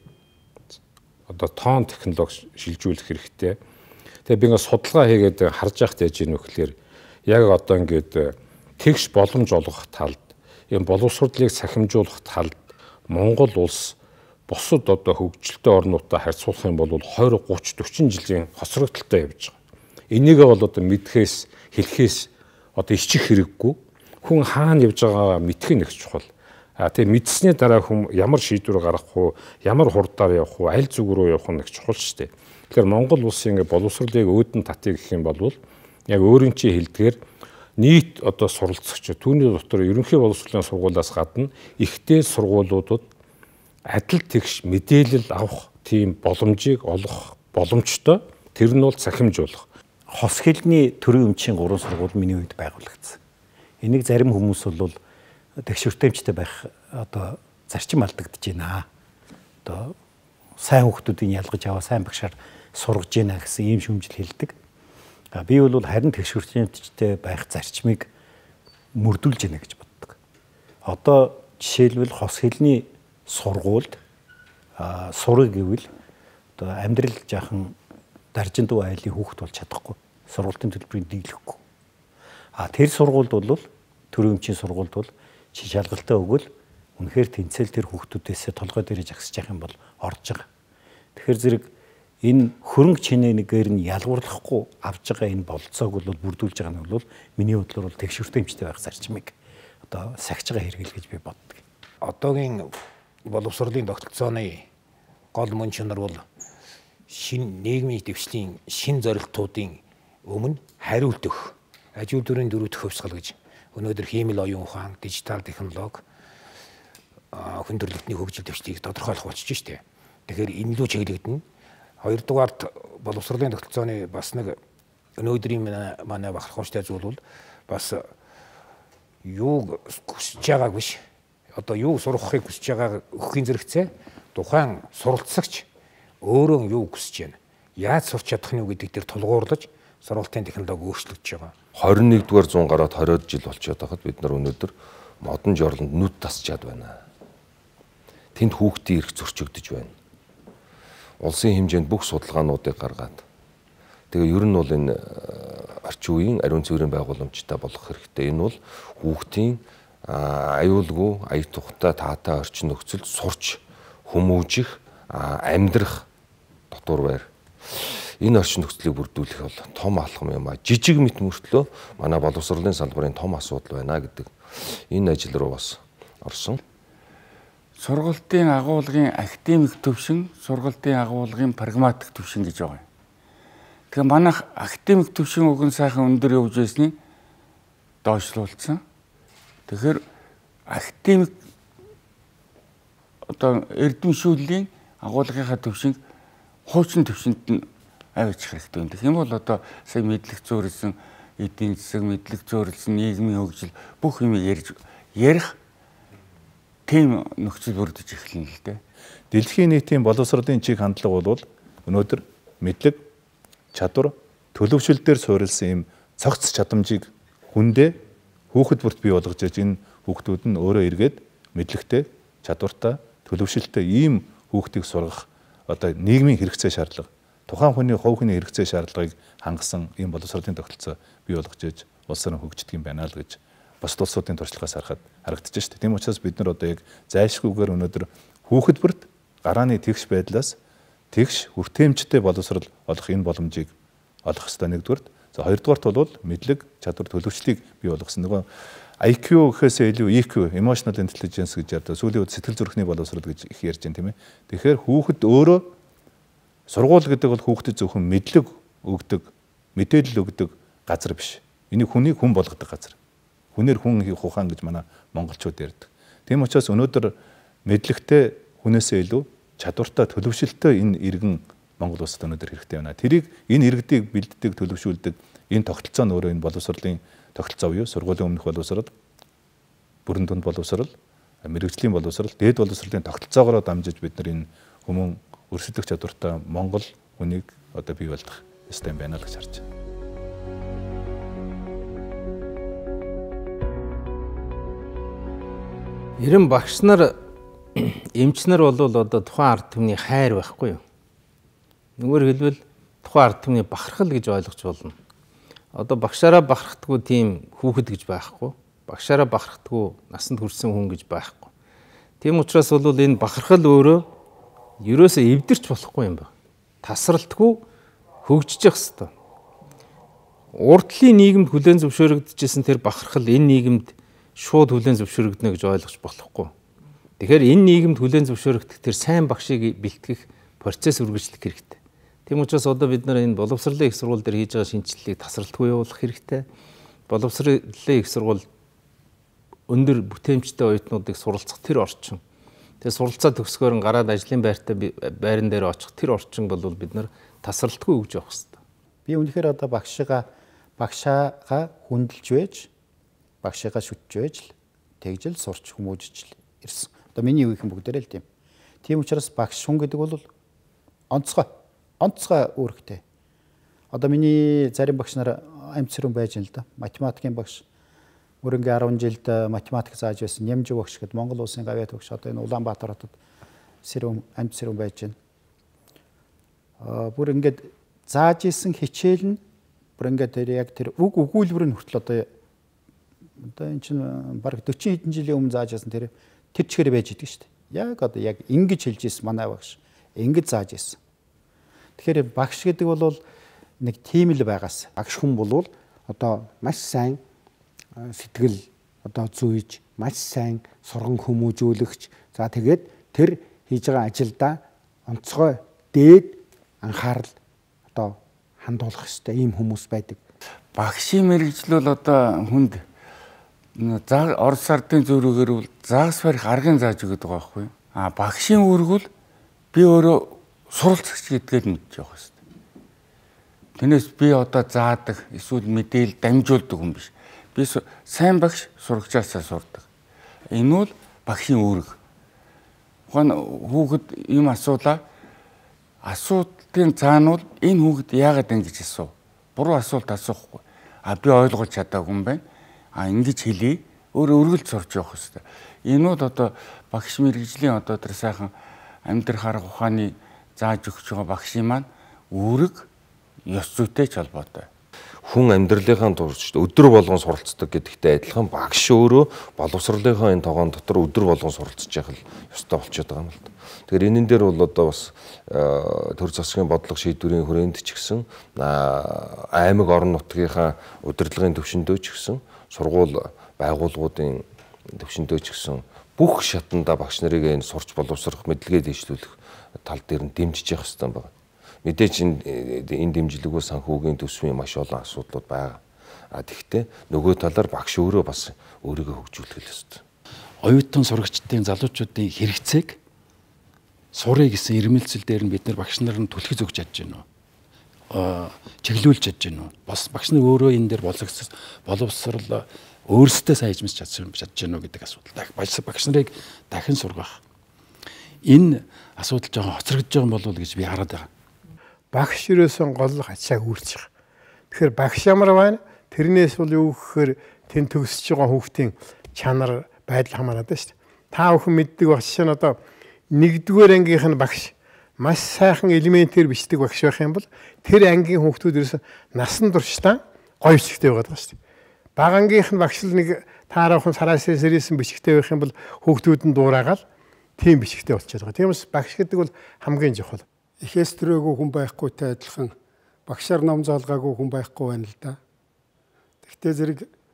Одоо тоон технологи шилжүүлэх хэрэгтэй. Тэгээ би ингээд судалгаа хийгээд харж яхад яаж ийм нөхлөөр яг одоо ингээд тэгш боломж олгох талд, ийм боловсролыг сахимжуулах талд Монгол улс бусад одоо хөгжилтэй орнуудтай харьцуулах юм бол 20, 30, 40 жилийн хоцрогдолтой явж байгаа. Энийгээ бол одоо мэдхээс, хэлэхээс одоо иччих хэрэггүй. Хүн хаана явж байгаагаа мэдэх нь их чухал. Тэгээ мэдсэний дараа хүн ямар шийдвэр гаргах уу, ямар хурдаар явах уу, аль зүг рүү явах нь их чухал шүү дээ. Тэгэхээр Монгол улсын ингээ боловсролыг өөдөн татъя гэх юм бол яг өөрийн чинь хэлдгээр нийт одоо суралцагч түүний дотор ерөнхий боловсролын сургуулиас гадна ихтэй сургуулиудад адил тэгш мэдээлэл авах тийм боломжийг олгох боломжтой. Тэр нь бол цахимжуулах. Хос хэлний төрийн өмчийн 3 сургууль миний үед байгуулагдсан. Энийг зарим хүмүүс бол тэгшвэртэмжтэй байх одоо зарчим алдагдаж байна. Одоо сайн хүмүүсийн ялгаж аваа сайн багшаар сургаж байна гэсэн ийм шүмжил хэлдэг. Би бол харин тэгшвэртэмжтэй байх зарчмыг мөрдүүлж байна гэж боддог. Одоо жишээлбэл хос хэлний сургуульд сурах гэвэл одоо амьдрал жаахан даржин дүү айлын хүүхэд болж чадахгүй. Сургуулийн төлбөрийг дийлэхгүй. Тэр сургуульд бол төрийн өмчийн сургуульд бол чи шалгалтаа өгвөл үнэхээр тэнцэл тэр хүүхдүүдээс толгой дээрээ жагсаж явах юм бол орж байгаа. Тэгэхээр зэрэг энэ хөрөнгө чинээгээр нь ялгуурлахгүй авж байгаа энэ болцоог бол бүрдүүлж байгаа нь бол миний бодлоор бол тэгшвэртэмжтэй байх зарчмыг одоо сахиж байгаа хэрэгэл гэж би боддог. Одоогийн боловсролын тогтолцооны гол мөн чанар бол шин нийгмийн дэвшлийн шин зорилтуудын өмнө хариулт өгөх, аж үйлдвэрийн дөрвөлт хөвсгөл гэж өнөөдөр хиймэл оюун ухаан, дижитал технологи, хүндрэлтний хөгжил дэвшлийг тодорхойлох болчихж штэ. Тэгэхээр энэ лүү чиглэгдэнэ. Хоёрдугаарт боловсролын тогтолцооны бас нэг өнөөдрийн манай бахархууштай зүйл бол бас юуг хүсэж байгааг биш. Одоо юу сурахыг хүсэж байгааг өгөхийн зэрэгцээ тухайн суралцагч өөрөө юу хүсэж байна. Яаж сурч чадах нь юу гэдэг дээр тулгуурлаж сургалтын технологи өөрчлөгдөж байгаа. 21-р зуун гараад 20 жил болчиход байхад бид нар өнөөдөр модон жорлонд нүд тасчаад байна. Тэнд хүүхдийн эрх зөрчигдөж байна. Улсын хэмжээнд бүх судалгаануудыг гаргаад тэгээ ер нь бол энэ орчин үеийн ариун цэврийн байгууламжтай болох хэрэгтэй. Энэ бол хүүхдийн аюулгүй, ая тухтай, таатай орчин нөхцөлд сурч хүмүүжих, амьдрах дотор байр. Энэ орчин нөхцөлийг бүрдүүлэх бол том алхам юм а. Жижиг мэт мөртлөө манай боловсролын салбарын том асуудал байна гэдэг энэ ажил руу бас орсон. Сургалтын агуулгын академик төвшин, сургалтын агуулгын прагматик төвшин гэж байгаа юм. Тэгэхээр манайх академик төвшин уг нь сайхан өндөр явж байсныг доошлуулсан. Тэгэхээр академик одоо эрдэмшүүллийн агуулгынхаа төвшинг хуучин төвшөнд нь аваачих хэрэгтэй юм. Тэгэх юм бол одоо сая мэдлэг зөөрлсөн, эдийн засаг, мэдлэг зөөрлсөн, нийгмийн хөгжил бүх юм ярих тийм нөхцөл бүрдэж эхэлнэ л дээ. Дэлхийн нийтийн боловсролын чиг хандлага бол өнөөдөр мэдлэг, чадвар, төлөвшөл дээр суурилсан ийм цогц чадамжийг хүндээ хүүхэд бүрт бий болгож энэ хүүхдүүд нь өөрөө эргээд мэдлэгтэй, чадвартай, төлөвшөлтэй ийм хүүхдийг сургах одоо нийгмийн хэрэгцээ шаардлага, тухайн хүний хувь хүний хэрэгцээ шаардлагыг хангасан ийм боловсролын тогтолцоо бий болгож иж улс орон хөгждөг юм байна л гэж бусад улсуудын туршлагаас харагдаж шүү дээ. Тийм учраас бид нар одоо яг зайлшгүйгээр өнөөдөр хүүхэд бүрт гарааны тэгш байдлаас тэгш хүртээмжтэй боловсрол олох энэ боломжийг олох ёстой нэгдүгээрт. За хоёрдугаарт бол мэдлэг, чадвар, төлөвчлөлийг бий болгосон. Нөгөө IQ гэхээсээ илүү EQ, emotional intelligence гэж ярьдаг. Сүүлийн үед сэтгэл зүрхний боловсрол гэж их ярьж байна, тийм ээ. Тэгэхээр хүүхэд өөрөө сургууль гэдэг бол хүүхдэд зөвхөн мэдлэг өгдөг, мэдээлэл өгдөг газар биш. Энийг хүнийг хүн болгодог газар. Хүнээр хүн хийх ухаан гэж манай монголчууд ярьдаг. Тийм учраас өнөөдөр мэдлэгтэй хүнээсээ илүү чадвартай, төлөвшөлттэй энэ иргэн Монгол улсад өнөөдөр хэрэгтэй байна. Тэрийг энэ иргэдийг бэлддэг, төлөвшүүлдэг энэ тогтолцоо нь өөрөө энэ боловсролын тогтолцоо буюу сургуулийн өмнөх боловсрол, бүрэн дүнд боловсрол, мэрэгжлийн боловсрол, дээд боловсролын тогтолцоогоор дамжиж бид нар энэ хүмүүн өрсөлдөх чадвартай Монгол хүнийг одоо бий болгох ёстой юм байна л гэж харж байна. Ерөн багш нар, эмч нар бол одоо тухайн ард түмний хайр байхгүй юу? Нүгээр хэлбэл тухайн ард түмний бахархал гэж ойлгож болно. Одоо багшаараа бахархдаггүй тийм хүүхэд гэж байхгүй. Багшаараа бахархдаггүй насанд хүрсэн хүн гэж байхгүй. Тийм учраас бол энэ бахархал өөрөө ерөөсөө эвдэрч болохгүй юм байна. Тасралтгүй хөгжиж явах хэрэгтэй. Урдлын нийгэмд хүлээн зөвшөөрөгдөжсэн тэр бахархал энэ нийгэмд шууд хүлээн зөвшөөрөгдөнө гэж ойлгож болохгүй. Тэгэхээр энэ нийгэмд хүлээн зөвшөөрөгдөх тэр сайн багшийг бэлтгэх процесс үргэлжлэх хэрэгтэй. Тийм учраас одоо бид нар энэ боловсролын их сургууль дээр хийж байгаа шинжилгээг тасралтгүй явуулах хэрэгтэй. Боловсролын их сургууль өндөр бүтээмжтэй оюутнуудыг суралцах тэр орчин. Тэгээ суралцаа төгсгөөр гараад ажлын байран дээр очих тэр орчин бол бид нар тасралтгүй өгж явах хэрэгтэй. Би үнэхээр одоо багшаагаа хүндэлж байж, багшаагаа шүтж байж л тэгжэл сурч хүмүүжж ирсэн. Одоо миний үеийнхэн бүгдээрээ л тийм. Тийм учраас багш хүн гэдэг бол онцгой үүрэгтэй. Одоо миний зарим багш нар амьд сэрүүн байж байна л да. Математикийн багш мөрөнгө 10 жилд математик зааж байсан Нямжиг багш гэдэг Монгол улсын гавьяат багш одоо энэ Улаанбаатар хотод амьд сэрүүн байж байна. Бүр ингээд зааж исэн хичээл нь бүр ингээд яг тэр үг өгүүлбэр нь хүртэл одоо энэ чинь бараг 40 хэдэн жилийн өмнө зааж исэн тэр чигээр байж идэг шүү дээ. Яг одоо яг ингэж хэлж исэн манай багш. Ингэж зааж исэн. Тэгэхээр багш гэдэг бол нэг тийм л байгаас. Багш хүн бол одоо маш сайн сэтгэл одоо зүйж, маш сайн сурган хүмүүжүүлэгч. За тэгээд тэр хийж байгаа ажилдаа онцгой дээд анхаарал одоо хандуулах хэрэгтэй ийм хүмүүс байдаг. Багшийн мэргэжил бол одоо хүнд Орос ардын зөрүүгээр бол заагс барих аргын зааж өгöd байгаа байхгүй. Багшийн үүрэг бол би өөрөө суралцагч гэдгээр мэдж явах хэрэгтэй. Тэрнээс би одоо заадаг, эсвэл мэдээл дамжуулдаг хүн биш. Би сайн багш сурагчаасаа сурдаг. Энэ бол багшийн үүрэг. Хүүхэд юм асуулаа. Асуудлын цаана бол энэ хүүхэд яагаад ингэж асуув? Буруу асуулт асуухгүй. Би ойлгож чадаагүй юм байна. Ингэж хэлье. Өөрөө өргөлд сурч явах хэрэгтэй. Энэ бол одоо багш мэргэжлийн одоо тэр сайхан амьдрах арга ухааны зааж өгч байгаа багшийн маань үүрэг ёс зүйтэй ч холбоотой. Хүн амьдралынхаа турш өдөр болгон суралцдаг гэдэгтэй адилхан багш өөрөө боловсролынхаа энэ тогоон дотор өдөр болгон суралцж явах ёстой болчиход байгаа юм л да. Тэгэхээр энэн дээр бол одоо бас төр засгийн бодлого шийдвэрийн хүрээнд ч гэсэн аймаг орон нутгийнхаа удирдлагын төвшөндөө ч гэсэн сургууль байгууллагуудын төвшөндөө ч гэсэн бүх шатанда багш нарыг энэ сурч боловсрох мэдлэгээ дэвшлүүлэх тал дээр нь дэмжиж явах хэрэгтэй байна. Мэдээж энэ дэмжлэгөө санхүүгийн төсвийн маш олон асуудлууд байгаа. Тэгэхдээ нөгөө талаар багш өөрөө бас өөрийгөө хөгжүүлэх ёстой. Оюутан сурагчдын залуучуудын хэрэгцээг сурыг гэсэн ирмэлцэл дээр нь бид нар багш нар нь түлхэж өгч чадж байна уу? Чиглүүлж чадж байна уу? Бас багш нар өөрөө энэ дээр боловсрал өөрсдөө сайжмж чадж байна уу гэдэг асуудал. Багш нарыг дахин сургах. Энэ асуудал жоохон хоцрогдож байгаа юм болов уу гэж би хараад байгаа. Багш юусэн гол ачааг үүрчих. Тэгэхээр багш ямар байна? Тэрнээс бол юу гэхээр тэн төгсөж байгаа хүүхдийн чанар байдал хамаарат шүү дээ. Та бүхэн мэддэг багш чинь одоо 1-р ангийнх нь багш маш сайхан элементээр бичдэг багш байх юм бол тэр ангийн хүүхдүүд ерөөсөн насан туршдаа гоё бичгтэй байгаад байгаа шүү дээ. Бага ангийнх нь багш нэг таарахын сараас сэрээсэн бичгтэй байх юм бол хүүхдүүд нь дуурайгаад тийм бичгтэй болчиход байгаа. Тиймээс багш гэдэг бол хамгийн чухал. Эхээс төрөөгүй хүн байхгүйтэй адилхан багшаар ном заалгаагүй хүн байхгүй байна л да. Тэгтээ зэрэг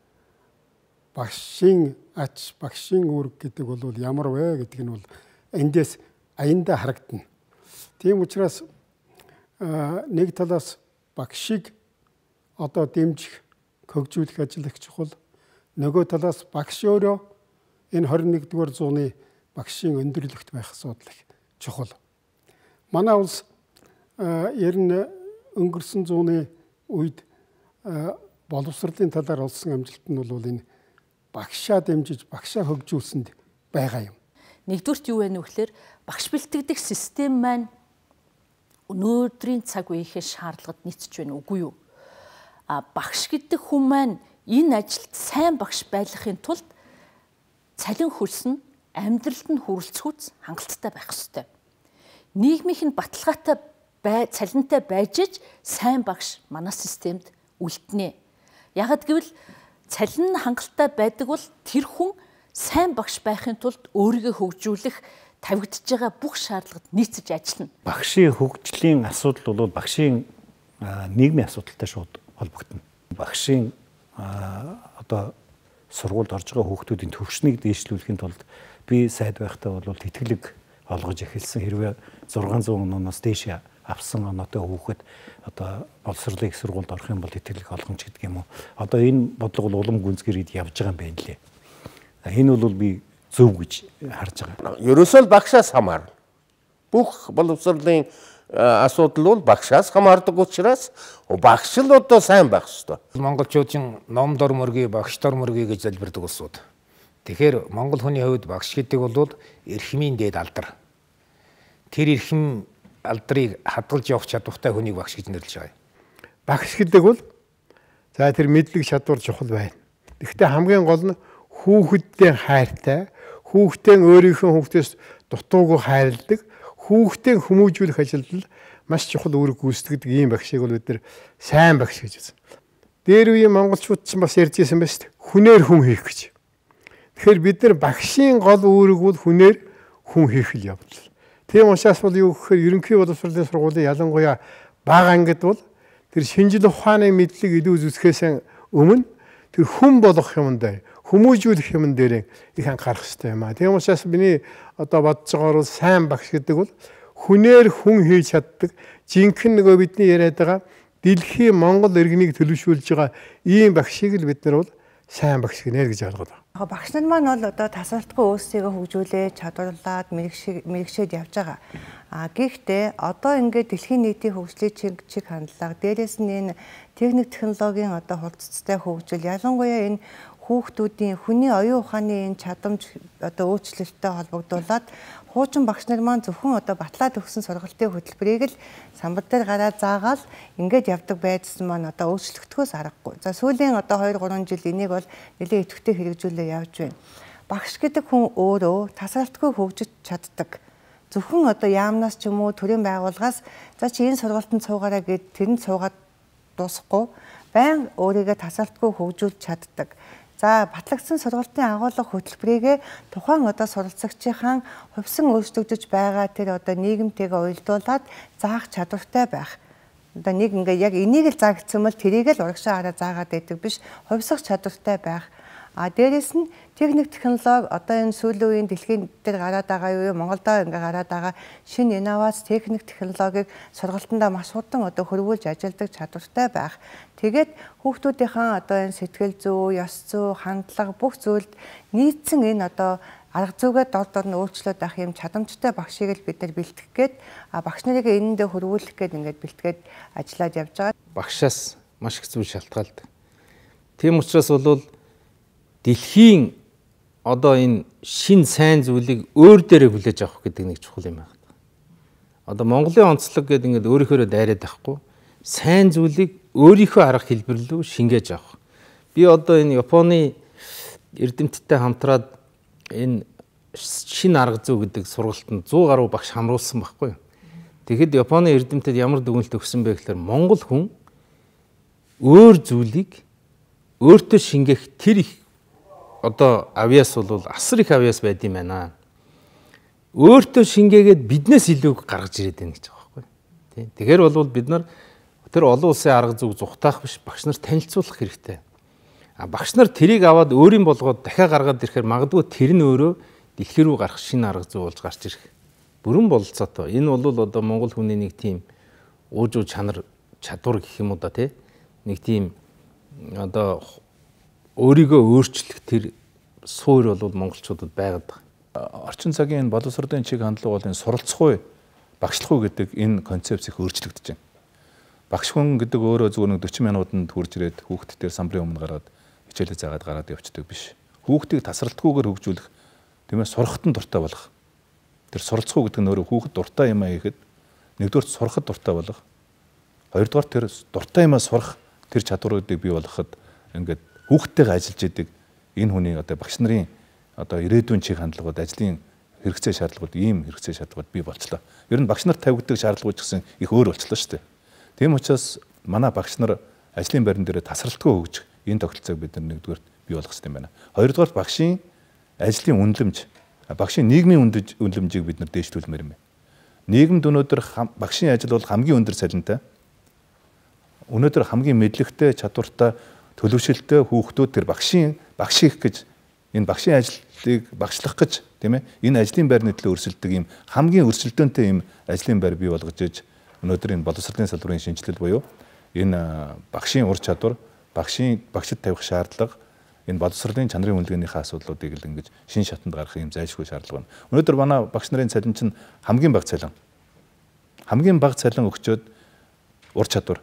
багшийн ач, багшийн үүрэг гэдэг бол ямар вэ гэдэг нь бол эндээс аяндаа харагдана. Тийм учраас нэг талаас багшийг одоо дэмжих, хөгжүүлэх ажил их чухал. Нөгөө талаас багш өөрөө энэ 21-р зууны багшийн өндөрлөгт байх асуудал их чухал. Манай улс ер нь өнгөрсөн зууны үед боловсролын талаар олсон амжилт нь бол энэ багшаа дэмжиж, багшаа хөгжүүлсэнд байгаа юм. Нэгдүгürt юу вэ нөхлөөр багш бэлтгэдэг систем маань өнөөдрийн цаг үеийнхээ шаардлагад нийцж байна үгүй юу? Багш гэдэг хүн маань энэ ажилд сайн багш байхын тулд цалин хөлсөн амьдралд нь хүрэлцүүц хангалттай байх ёстой. Нийгмийнх нь баталгаатай цалинтай байж иж сайн багш манай системд үлдэнэ. Ягд гэвэл цалин нь хангалттай байдаг бол тэр хүн сайн багш байхын тулд өөрийгөө хөгжүүлэх тавигдж байгаа бүх шаардлагад нийцэж ажиллана. Багшийн хөгжлийн асуудал бол багшийн нийгмийн асуудалтай шууд холбогдно. Багшийн одоо сургуульд орж байгаа хүүхдүүдийн төвшнийг дээшлүүлэхийн тулд би сайд байхдаа бол тэтгэлэг олгож эхэлсэн. Хэрвээ 600 оноос дээш авсан оноотой хүүхэд одоо боловсролын их сургуульд орох юм бол тэтгэлэг олгомж гэдэг юм уу. Одоо энэ бодлого бол улам гүнзгийрээд явж байгаа юм байна лээ. Энэ бол би зөв гэж харж байгаа. Ерөөсөө л багшаас хамаарна. Бүх боловсролын асуудал бол багшаас хамаардаг учраас багш л одоо сайн байх ёстой. Монголчуудын ном дор мөргий, багш дор мөргий гэж залбирдаг улсууд. Тэгэхээр монгол хүний хувьд багш гэдэг бол эрхмийн дээд алдар. Тэр эрхэм алдрыг хадгалж явах чадвартай хүнийг багш гэж нэрлэж байгаа юм. Багш гэдэг бол за тэр мэдлэг чадвар чухал байна. Гэхдээ хамгийн гол нь хүүхэдтэй хайртай, хүүхдээ өөрийнхөө хүүхдээс дутуугүй хайрладаг, хүүхдээ хүмүүжүүлэх ажилд маш чухал үүрэг гүйцэтгэдэг ийм багшийг бол бид нэр сайн багш гэж үзсэн. Дээр үеийн монголчууд ч бас ярьж ирсэн байна шүү дээ. Хүнээр хүн хийх гэж. Тэгэхээр бид нар багшийн гол үүрэг бол хүнээр хүн хийх л явдал. Тийм учраас бол юу гэхээр ерөнхий боловсролын сургуулийн ялангуяа бага ангид бол тэр шинжлэх ухааны мэдлэг илүү зүсгэхээс өмнө тэр хүн болох юм дээр, хүмүүжүүлэх юм дээр их анхаарах хэрэгтэй юм аа. Тийм учраас миний одоо бодож байгаагаар бол сайн багш гэдэг бол хүнээр хүн хийж чаддаг, жинхэнэ нөгөө бидний яриад байгаа дэлхийн Монгол иргэнийг төлөвшүүлж байгаа ийм багшийг л бид нар бол сайн багш гэнэ гэж ойлгоод байна. Багш нар маань бол одоо тасралтгүй өөрсдийгөө хөгжүүлээд чадварлаад мэрэгшээд явж байгаа. Гэхдээ одоо ингээд дэлхийн нийтийн хөгжлийн чиг хандлага, дээрээс нь энэ техник технологийн одоо хурцтай хөгжил, ялангуяа энэ хүүхдүүдийн хүний оюун ухааны энэ чадамж одоо өөрчлөлттэй холбогдуулаад хуучин багш нар маань зөвхөн одоо батлаад өгсөн сургалтын хөтөлбөрийг л самбар дээр гараад заагаал ингээд явдаг байдсан маань одоо өөрчлөгдөхөөс аргагүй. За сүүлийн одоо 2-3 жил энийг бол нэлээд идэвхтэй хэрэгжүүлээ явж байна. Багш гэдэг хүн өөрөө тасралтгүй хөгжиж чаддаг. Зөвхөн одоо яамнаас ч юм уу төрийн байгууллагаас за чи энэ сургалтанд суугаараа гэд тэрэнд суугаад дуусахгүй байн өөрийгөө тасралтгүй хөгжүүлж чаддаг. За батлагдсан сургалтын агуулга хөтөлбөрийгээ тухайн одоо суралцагчийн хувьсан өөрчлөгдөж байгаа тэр одоо нийгэмтэйгээ уялдуулаад заах чадвартай байх. Одоо нэг ингээ яг энийг л заагдсан бол тэрийг л урагшаа хараа заагаад байдаг биш, хувьсах чадвартай байх. Дээрээс нь техник технологи одоо энэ сүүлийн үеийн дэлхийн дээр гараад байгаа юу, Монголдоо ингээ гараад байгаа шинэ инновац техник технологиг сургалтандаа маш хурдан одоо хөрвүүлж ажилладаг чадвартай байх. Тэгээд хүүхдүүдийнхээ одоо энэ сэтгэл зүй, ёс зүй, хандлага бүх зүйлд нийцсэн энэ одоо арга зүйгээ дор нь өөрчлөөд авах юм чадамжтай багшийг л бид нар бэлтгэх гээд багш нарыг энэндээ хөрвүүлэх гээд ингээд бэлтгээд ажиллаад явж байгаа. Багшаас маш их зүйл шалтгаалдаг. Тийм учраас бол дэлхийн одоо энэ шин сайн зүйлийг өөр дээрээ хүлээж авах гэдэг нэг чухал юм байна. Одоо Монголын онцлог гэдэг ингээд өөрийнхөө дайраад байхгүй. Сайн зүйлийг өөрийнхөө арга хэлбэр рүү шингээж авах. Би одоо энэ Японы эрдэмтдтэй хамтраад энэ шинэ арга зүй гэдэг сургалтанд 100 гаруй багш хамруулсан байхгүй юу. Тэгэхэд Японы эрдэмтэд ямар дүгнэлт өгсөн бэ гэхээр Монгол хүн өөр зүйлийг өөртөө шингээх тэр их одоо авьяас бол асар их авьяас байд юм байна. Өөртөө шингээгээд биднээс илүү гаргаж ирээд байна гэж байгаа байхгүй. Тийм. Тэгэхээр бол бид нар тэр олон улсын арга зүг зүхтаах биш, багш нарт танилцуулах хэрэгтэй. Багш нар тэрийг аваад өөрийн болгоод дахиад гаргаад ирэхээр магадгүй тэр нь өөрөө дэлхий рүү гарах шинэ арга зүй болж гарч ирэх. Бүрэн бололцоотой. Энэ бол одоо монгол хүний нэг тийм уужуу чанар чадвар гэх юм уу да тий. Нэг тийм одоо өөрийгөө өөрчлөх тэр суур бол монголчуудад байгаад байгаа. Орчин цагийн боловсролын чиг хандлага бол энэ суралцахгүй багшлах уу гэдэг энэ концепц их өөрчлөгдөж байна. Багш хүн гэдэг өөрөө зүгээр нэг 40 минутанд хурж ирээд хүүхдтээр самбарын өмнө гараад хичээлээ заагаад гараад явцдаг биш. Хүүхдийг тасралтгүйгээр хөгжүүлэх, тийм ээ, сурахад нь дуртай болгох. Тэр суралцах гэдэг нь өөрөө хүүхэд дуртай юм аа гэхэд нэгдүгээр сурахад дуртай болгох. Хоёрдугаар тэр дуртай юмаа сурах тэр чадваруудыг бий болгоход ингээд хүүхдтэйгээ ажиллаж идэг энэ хүний одоо багш нарын одоо ирээдүйн чиг хандлагууд, ажлын хэрэгцээ шаардлагууд, ийм хэрэгцээ шаардлагууд бий болчлоо. Ер нь багш нарт тавигддаг шаардлагууд гэсэн их өөр болчлоо шүү дээ. Тийм учраас манай багш нар ажлын байран дээр тасралтгүй хөгжих энэ тогтолцоог бид нар нэгдүгээр бий болгох хэрэгтэй байна. Хоёрдугаар багшийн ажлын үнэлэмж, багшийн нийгмийн үнэлэмжийг бид нар дээшлүүлмээр юм байна. Нийгэмд өнөөдөр багшийн ажил бол хамгийн өндөр цалинтай. Өнөөдөр хамгийн мэдлэгтэй, чадвартай, төлөвшөлтэй хүүхдүүд тэр багш их гэж энэ багшийн ажлыг багшлах гэж, тийм ээ, энэ ажлын байрны төлөө өрсөлдөг юм хамгийн өрсөлдөөнтэй юм ажлын байр бий болгож иж өнөөдөр энэ боловсролын салбарын шинжилэл буюу энэ багшийн ур чадвар, багшид тавих шаардлага, энэ боловсролын чанарын үнэлгээнийхээ асуудлуудыг л ингэж шин шатанд гаргах юм зайлшгүй шаардлага байна. Өнөөдөр манай багш нарын цалин чинь хамгийн бага цалин. Хамгийн бага цалин өгчөөд ур чадвар,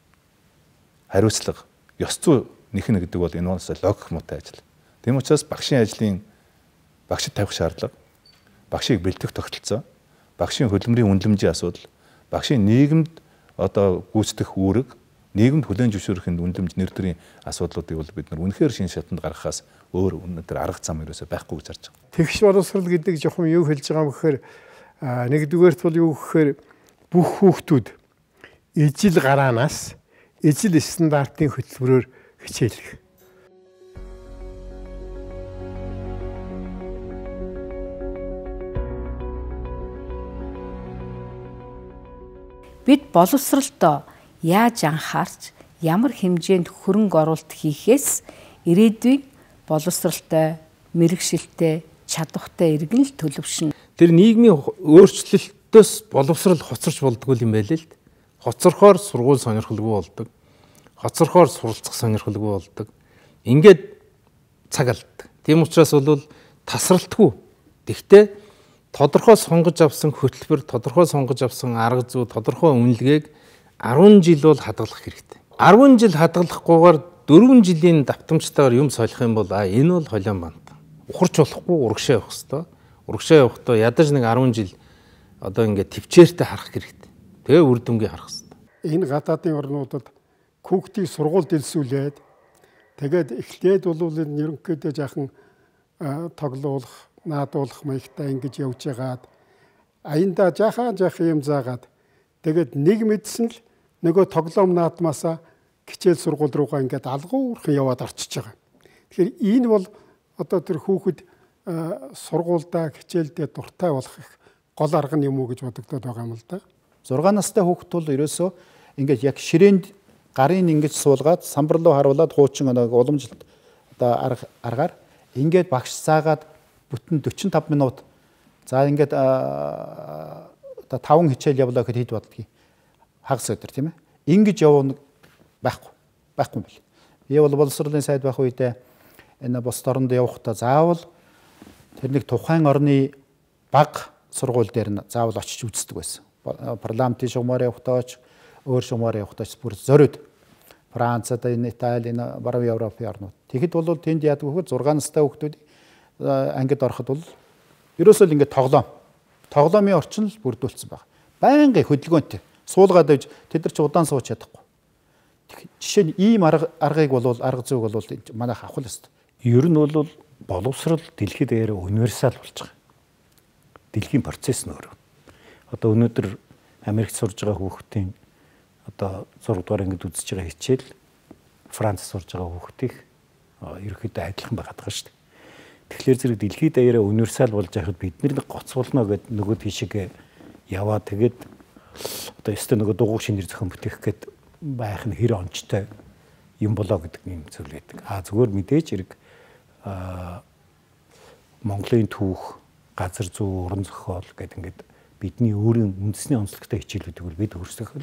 хариуцлага, ёс зүй нэхнэ гэдэг бол энэ уус логик муутай ажил. Тийм учраас багшийн ажлын багшид тавих шаардлага, багшийг бэлтгэх тогтолцоо, багшийн хөдөлмөрийн үнэлэмжийн асуудал, багшийн нийгэмд одоо гүйцэтгэх үүрэг, нийгэмд хүлээн зөвшөөрөх үнэлэмж нэр төрлийн асуудлуудыг бол бид нар үнэхээр шин шатанд гаргахаас өөр өнөөдөр арга зам ерөөсөй байхгүй гэж харж байгаа. Тэгш боловсрол гэдэг жоохон юу хэлж байгаа юм гэхээр нэгдүгээрт бол юу гэхээр бүх хүүхдүүд ижил гараанаас ижил стандартын хөтөлбөрөөр хичээлэх. Бид боловсролдоо яаж анхаарч ямар хэмжээнд хөрөнгө оруулалт хийхээс ирээдүйн боловсролтой, мэрэгшилтэй, чадвартай иргэн л төлөвшнө. Тэр нийгмийн өөрчлөлтөөс боловсрол хоцорч болдгоо юм байл л. Хоцорхоор сургууль сонирхолгүй болдог. Хоцорхоор суралцах сонирхолгүй болдог. Ингээд цаг алддаг. Тийм учраас бол тасралтгүй. Тэгтээ тодорхой сонгож авсан хөтөлбөр, тодорхой сонгож авсан арга зүй, тодорхой үнэлгээг 10 жил бол хадгалах хэрэгтэй. 10 жил хадгалахгүйгээр 4 жилийн давтамжтайгаар юм солих юм бол энэ бол холион бант. Ухарч болохгүй, урагшаа явах хэвээр. Урагшаа явахдаа ядаж нэг 10 жил одоо ингээд төвчээртэй харах хэрэгтэй. Тэгээ үр дүнгээ харах хэвээр. Энэ гадаадын орнуудад хүүхдийг сургуульд элсүүлээд тэгээд эхлээд бол энэ ерөнхийдөө жаахан тоглоулах, наадуулах маягтай ингэж явж байгаад аяндаа жаахан юм заагаад тэгээд нэг мэдсэн л нөгөө тоглоом наадмаасаа хичээл сургууль руугаа ингээд алгуурхан яваад орчиж байгаа. Тэгэхээр энэ бол одоо тэр хүүхэд сургуульдаа хичээлдээ дуртай болох их гол арга юм уу гэж бодогдоод байгаа юм л да. 6 настай хүүхэд бол ерөөсөө ингээд яг ширээнд гарын ингэж суулгаад самбар руу харуулад хуучин нэг уламжлалт одоо аргаар ингээд багш заагаад бүтэн 45 минут за ингээд одоо 5 хичээл явлаа гэхэд хэд боддгийг хагас өдөр тийм ээ. Ингэж явна байхгүй юм бэл. Би бол боловсролын сайд байх үедээ энэ бос оронд явахдаа заавал тэр нэг тухайн орны баг сургууль дээр нь заавал очиж үздэг байсан. Парламентын шугамаар явахдаа ч өөр шугамаар явахдаа ч бүр зориуд Францад, энэ Итали, энэ баруун Европын орнууд. Тэгэхэд бол тэнд яадаг вэ? 6 настай хүүхдүүд ангид ороход бол ерөөсөө л ингээд тоглоомын орчин л бүрдүүлсэн байна. Байнгын хөдөлгөөнтэй суулгаад авч тэд нар ч удаан сууж чадахгүй. Жишээ нь ийм аргыг бол арга зүйг бол манайх авах л ёстой. Ер нь бол боловсрол дэлхийд даяар универсал болж байгаа. Дэлхийн процесс нь өөр. Одоо өнөөдөр Америкт сурж байгаа хүүхдийн одоо 6 дугаар ангид үзэж байгаа хичээл Франц сурж байгаа хүүхдийг ерөөхдөө адилхан байгаад байгаа шүү дээ. Тэгэхээр зэрэг дэлхийд даяараа универсал болж байхад бид нар гоц болно гэд нөгөө тийшээ яваа тэгээд одоо ёстой нөгөө дугуй шинээр зохион бүтээх гээд байх нь хэр онцтой юм болоо гэдэг юм зүйл байдаг. Зүгээр мэдээж хэрэг Монголын түүх, газар зүй, уран зохиол гэдэг ингээд бидний өөрийн үндэсний онцлогтой хичээлүүдийг бол бид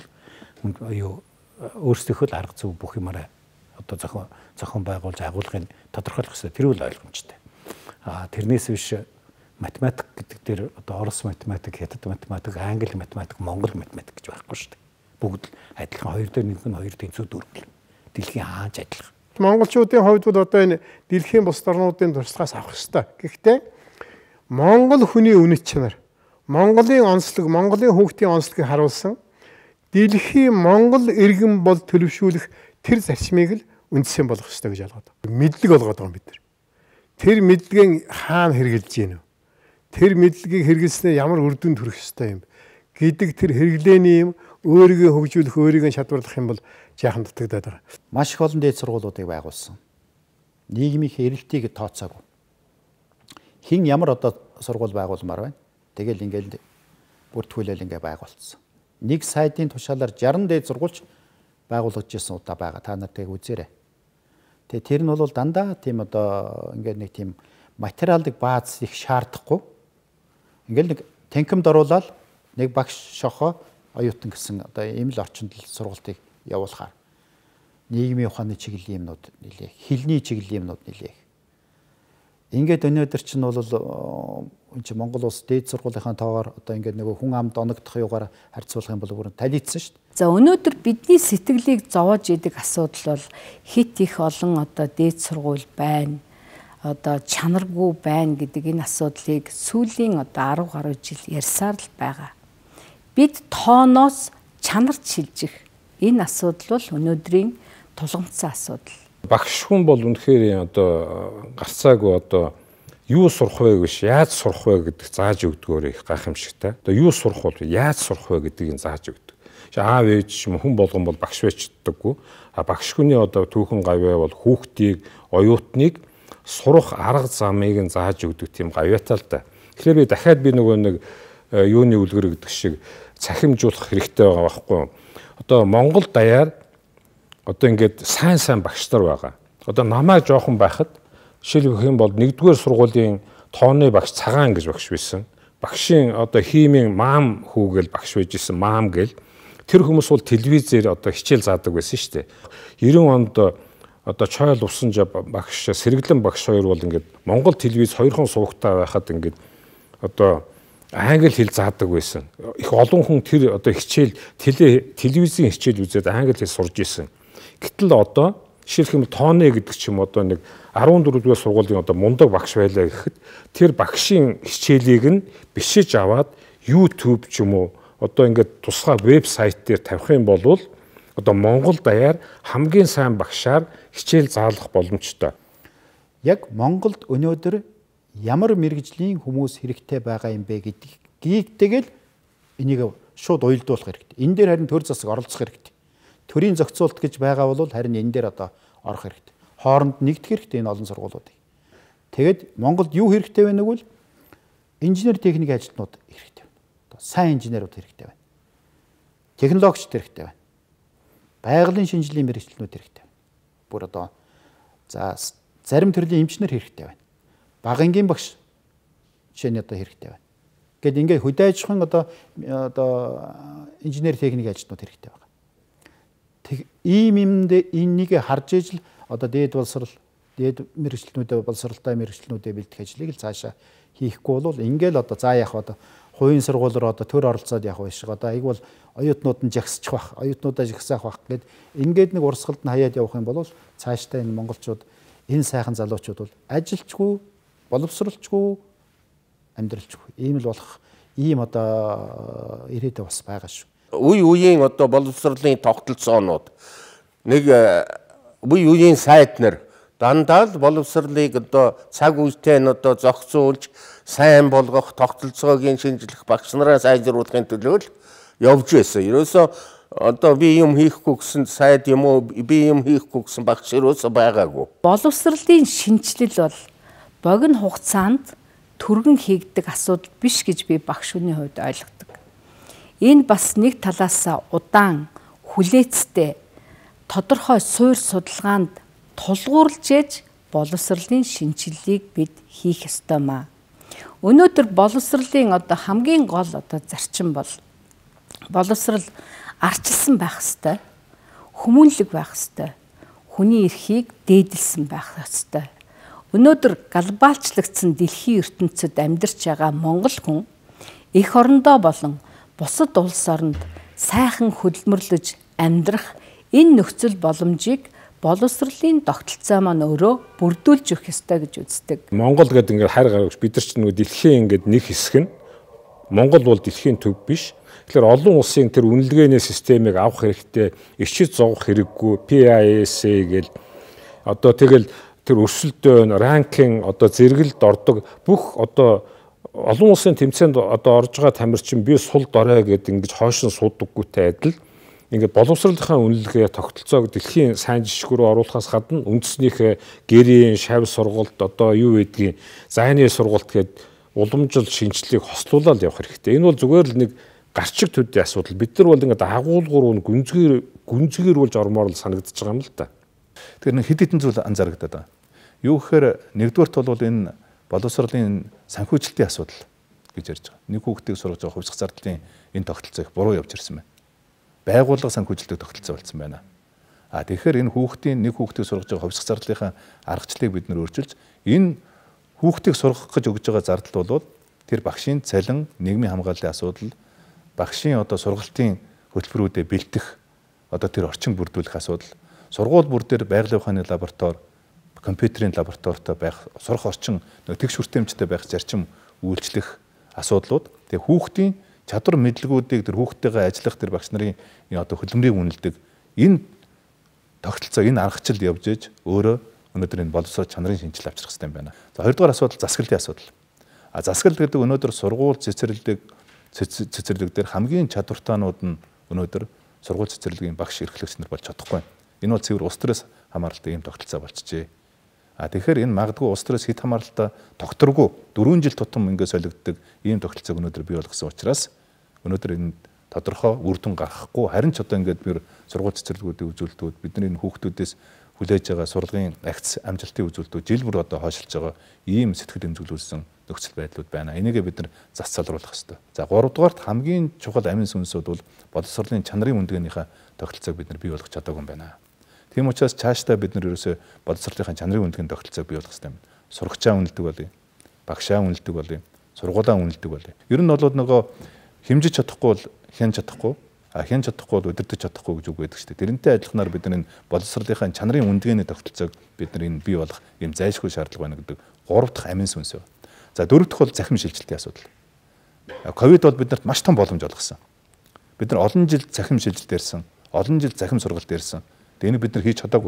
өөрсдийнхөө арга зүй бүх юмараа одоо зохион байгуулж агуулгыг тодорхойлох хэрэгтэй. Тэр үл ойлгомжтой. Тэрнээс биш математик гэдэг дээр одоо орос математик, хятад математик, англи математик, монгол математик гэж байхгүй шүү дээ. Бүгд адилхан 2 дээр 1 нь 2 тэнцүү 4 гэл. Дэлхийн хаанч адилхан. Монголчуудын хувьд бол одоо энэ дэлхийн бус орнуудын туршлагаас авах хэрэгтэй. Гэхдээ Монгол хүний үнэт чанар, Монголын онцлог, Монголын хүүхдийн онцлогийг харуулсан дэлхийн Монгол иргэн бол төлөвшүүлэх тэр зарчмыг л үндсэн болгох хэрэгтэй гэж ойлгоод байна. Мэдлэг олгоод байгаа юм бид нар. Тэр мэдлэгийн хаана хэрэгжилж гинэ вэ? Тэр мэдлэгийг хэрэгжилснээр ямар үр дүнд хүрэх ёстой юм гэдэг тэр хэрэглээний юм өөрийгөө хөгжүүлэх, өөрийгөө чадварлах юм бол жаахан дутагдаад байгаа. Маш их олон дээд сургуулиудыг байгуулсан. Нийгмийн эрэлтийг тооцоогүй. Хин ямар одоо сургууль байгуулмаар байна. Тэгэл ингээл бүртгүүлэл ингээ байгуулсан. Нэг сайдын тушаалаар 60 дээд сургуульч байгуулагдж ирсэн удаа байгаа. Та нар тэг үзээрэй. Тэгээ тэр нь бол дандаа тийм одоо ингээд нэг тийм материалыг бааз их шаардахгүй. Ингээл нэг танхимд оруулаад нэг багш шохоо оюутан гэсэн одоо ийм л орчинд сургалтыг явуулахаар нийгмийн ухааны чиглэлийн юмнууд нэлээх, хэлний чиглэлийн юмнууд нэлээх. Ингээд өнөөдөр чинь бол Монгол улс дээд сургуулийнхаа тоогоор одоо ингээд нэг хүн амд оногдох юугаар харьцуулах юм бол бүр талийдсан шүү дээ. За өнөөдөр бидний сэтгэлийг зовоож идэг асуудал бол хит их олон одоо дээд сургууль байна. Одоо чанаргүй байна гэдэг энэ асуудлыг сүүлийн одоо 10 гаруй жил ярьсаар л байгаа. Бид тооноос чанарт шилжих энэ асуудал бол өнөөдрийн тулгамдсан асуудал. Багш хүн бол үнэхээр одоо гарцаагүй одоо юу сурах вэ гэж яаж сурах вэ гэдэг зааж өгдөгөөр их гайхамшигтай. Одоо юу сурах бол яаж сурах вэ гэдгийг зааж өгдөг. Аав ээж хүн болгон бол багш байцдаггүй. Багш хүний одоо түүхэн гавьяа бол хүүхдийг, оюутныг сурах арга замыг нь зааж өгдөг тийм гавьяатай л да. Тэгэхээр би дахиад нөгөө нэг юуны үлгэр гэдэг шиг цахимжуулах хэрэгтэй байгаа байхгүй юу? Одоо Монгол даяар одоо ингээд сайн багш нар байгаа. Одоо намаа жоохон байхад жишээлбэл хэм бол 1-р сургуулийн тооны багш цагаан гэж багш байсан. Багшийн одоо химийн маам хүүгээл багш байж исэн маам гэл. Тэр хүмүүс бол телевизээр одоо хичээл заадаг байсан шүү дээ. 90 онд одоо Чойл Усанжа багш, Сэргэлэн багш хоёр бол ингээд Монгол телевиз 2 хон сувагтай байхад ингээд одоо англи хэл заадаг байсан. Их олон хүн тэр одоо хичээл телевизийн хичээл үзээд англи хэл сурж исэн. Гэтэл одоо жишээлх юм тооны гэдэг ч юм одоо нэг 14-р сургуулийн одоо мундаг багш байлаа гэхэд тэр багшийн хичээлийг нь бишиж аваад YouTube ч юм уу одоо ингээд тусгай вебсайт дээр тавих юм бол одоо Монгол даяар хамгийн сайн багшаар хичээл заалах боломжтой. Яг Монголд өнөөдөр ямар мэрэгжлийн хүмүүс хэрэгтэй байгаа юм бэ гэдгийг тэгэл энийг шууд уялдуулах хэрэгтэй. Энэ дээр харин төр засаг оролцох хэрэгтэй. Төрийн зохицуулт гэж байгаа бол харин энэ дээр одоо орох хэрэгтэй. Хооронд нэгдэх хэрэгтэй энэ олон сургуулиудыг. Тэгэд Монголд юу хэрэгтэй вэ нэгвэл инженер техник ажилтнууд хэрэгтэй байна. Сайн инженерүүд хэрэгтэй байна. Технологичд хэрэгтэй байна. Байгалийн шинжилгээний мэргэжилтнүүд хэрэгтэй байна. Бүр одоо за зарим төрлийн эмчнэр хэрэгтэй байна. Багангийн багш жишээ нь одоо хэрэгтэй байна. Гэт ингээ хөдөө аж ахуйн одоо инженер техник ажилтнууд хэрэгтэй байна. Ийм юмд энийг харж ижил одоо дээд боловсрал, дээд мэргэжилтнүүдэд боловсралтай мэргэжилтнүүдэд бэлтгэх ажлыг л цаашаа хийхгүй бол ингээл одоо за яах одоо хувийн сургуулиур одоо төр оролцоод явах биш. Одоо айг бол оюутнууд нь жагсчих бах, оюутнуудаа жагсаах бах гэд ингээд нэг урсгалд нь хаяад явах юм бол цаашдаа энэ монголчууд энэ сайхан залуучууд бол ажилчгүй, боловсралчгүй, амьдралчгүй ийм л болох ийм одоо ирээдүй бас байгаа шүү. Үе үеийн одоо боловсролын тогтолцоонууд нэг үе үеийн сайднэр дандаа л боловсролыг одоо цаг үетэй нь одоо зохицуулж сайн болгох тогтолцоогийн шинжлэх багш нараа сайжруулахын төлөө л явж байсан. Ерөөсөө одоо би юм хийхгүй гэсэн сайд юм уу би юм хийхгүй гэсэн багш юусоо байгаагүй. Боловсролын шинжилэл бол богино хугацаанд түргэн хийгдэг асуудал биш гэж би багш хүний хувьд ойлгодог. Энэ бас нэг талаас удаан, хүлээцтэй, тодорхой суурь судалгаанд тулгуурлаж ээж боловсролын шинжилгээг бид хийх ёстой маа. Өнөөдөр боловсролын одоо хамгийн гол одоо зарчим бол боловсрол арчилсан байх ёстой, хүмүүнлэг байх ёстой, хүний эрхийг дээдэлсэн байх ёстой. Өнөөдөр глобалчлагдсан дэлхийн ертөнцид амьдарч байгаа монгол хүн эх орондоо болон бусад улс оронд сайхан хөдөлмөрлөж амьдрах энэ нөхцөл боломжийг боловсролын тогтолцоо маань өөрөө бүрдүүлж өгөх ёстой гэж үздэг. Монгол гэдэг ингээд хайр гаргаж бид нар ч нөгөө дэлхийн ингээд нэг хэсэг нь Монгол бол дэлхийн төв биш. Тэгэхээр олон улсын тэр үнэлгээний системийг авах хэрэгтэй, ичид зовох хэрэггүй, PISA гэл одоо тэгэл тэр өрсөлдөөн, ранкинг одоо зэрэгэлд ордог бүх одоо олон улсын тэмцээнд одоо орж байгаа тамирчин би сул дорой гэдэг ингэж хойшин суудаггүйтэй адил ингээд боловсролынхаа үнэлгээ тогтолцоог дэлхийн сайн жишг рүү оруулахаас гадна үндэснийхээ гэрийн, шавь сургалт одоо юу гэдгийг зайны сургалт гээд уламжил шинжилгээг хослуулаад явах хэрэгтэй. Энэ бол зүгээр л нэг гарчиг төдий асуудал. Бид нар бол ингээд агуулгуур нь гүнзгийрүүлж ормоор л санагдаж байгаа юм л да. Тэгэхээр нэг хэд хэдэн зүйл анзаарагдаад байна. Юу гэхээр нэгдүгээрт бол энэ боловсролын санхүүжилтийн асуудал гэж ярьж байгаа. Нэг хүүхдийг сургаж байгаа хувьсах зардлын энэ тогтолцоо их буруу явж ирсэн байна. Байгууллага санхүүжилтийг тогтолцоо болсон байна. Тэгэхээр энэ хүүхдийн нэг хүүхдийг сургаж байгаа хувьсах зардлынхаа аргачлалыг бид нөр өөрчилж энэ хүүхдийг сургах гэж өгж байгаа зардал бол тэр багшийн цалин, нийгмийн хамгааллын асуудал, багшийн одоо сургалтын хөтөлбөрүүдэд бэлтэх одоо тэр орчин бүрдүүлэх асуудал, сургууль бүр дээр байгалийн ухааны лаборатори, компьютерийн лабораторитой байх, сурах орчин тэгш хүртээмжтэй байх зарчим үйлчлэх асуудлууд. Тэгээ хүүхдийн чадвар мэдлэгүүдийг тэр хүүхдтэйгээ ажиллах тэр багш нарын одоо хөдөлмөрийг үнэлдэг энэ тогтолцоо, энэ аргачлал явж ээж өөрөө өнөөдөр энэ боловсрол чанарын шинжилгээ авчрах хэрэгтэй юм байна. За хоёрдугаар асуудал засаглалын асуудал. Засаглал гэдэг өнөөдөр сургууль цэцэрлэг дээр хамгийн чадвартаанууд нь өнөөдөр сургууль цэцэрлэгийн багш эрхлэгч нар болж чадахгүй. Энэ бол цэвэр улс төрөөс хамааралтай ийм тогтолцоо болчихжээ. Тэгэхээр энэ магадгүй улс төрөөс хэд хамааралтай тогтворгүй 4 жил тутам ингэ солигддог ийм тогтолцоог өнөөдөр бий болгосон учраас өнөөдөр энэ тодорхой үр дүн гаргахгүй харин ч одоо ингээд бид сургууль цэцэрлэгүүдийн үзүүлэлтүүд бидний энэ хүүхдүүдээс хүлээж байгаа сурлагын агц амжилтын үзүүлэлтүүд жил бүр одоо хойшилж байгаа ийм сэтгэл эмзэглүүлсэн нөхцөл байдлууд байна. Энийгээ бид нар зас залруулах хэрэгтэй. За 3 дугаарт хамгийн чухал амин сүнсүүд бол боловсролын чанарын үндэгээнийхээ тогтолцоог бид нар бий болгож чадаагүй юм байна. Тийм учраас цаашдаа бид нар ерөөсөө боловсролынхаа чанарын үндэгээн тогтолцоог бий болгох хэрэгтэй юм. Сурагчаа үнэлдэг болъё, багшаа үнэлдэг болъё, сургуулаа үнэлдэг болъё. Ер нь бол нөгөө хэмжиж чадахгүй бол хянж чадахгүй, хянж чадахгүй бол удирдах чадахгүй гэж үг байдаг шүү дээ. Тэрнтэй адилханаар бид нар энэ боловсролынхаа чанарын үндэгээний тогтолцоог бид нар энэ бий болгох юм зайлшгүй шаардлага байна гэдэг 3 дахь амин сүнс. За 4 дахь бол захим шилжилтийн асуудал. Ковид бол биднэрт маш том боломж олгосон. Бид нар олон жил захим шилжилт ярьсан, олон жил захим сургалт ярьсан. Энийг бид нар хийж чадаагүй.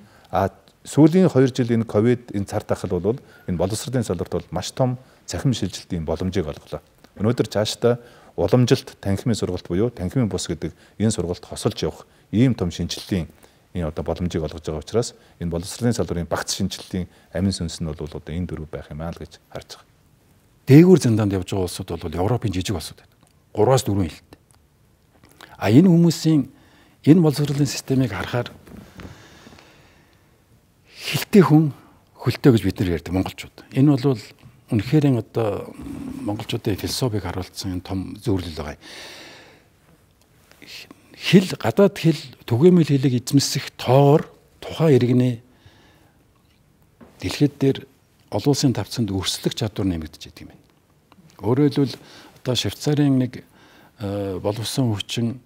Сүүлийн 2 жил энэ ковид энэ цар тахал бол энэ боловсролын салбарт бол маш том захим шилжилтийн боломжийг олголоо. Өнөөдөр цаашдаа уламжилт танхимын сургалт буюу танхимын бус гэдэг энэ сургалт хосолж явах ийм том шинжилтийн энэ одоо боломжийг олгож байгаа учраас энэ боловсролын салбарын багц шинжилтийн амин сүнс нь бол одоо энэ дөрөв байх юм аа л гэж харж байгаа. Дээгүүр занданд явж байгаа улсууд бол Европын жижиг улсууд байдаг. 3-4 хэлтэй. Энэ хүмүүсийн энэ боловсролын системийг харахаар хилтэй хүн хөлтэй гэж бид нар ярьдаг монголчууд. Энэ бол үнэхээр одоо монголчуудын философиг харуулсан том зөвлөл байгаа. Хэл гадаад хэл түгээмэл хэлийг эзэмсэх тоогоор тухайн иргэний дэлхийд дээр олон улсын тавцанд өрсөлдөх чадвар нэмэгдэж идэг юм байна. Өөрөөр хэлбэл одоо Швейцарын нэг боловсон хүчин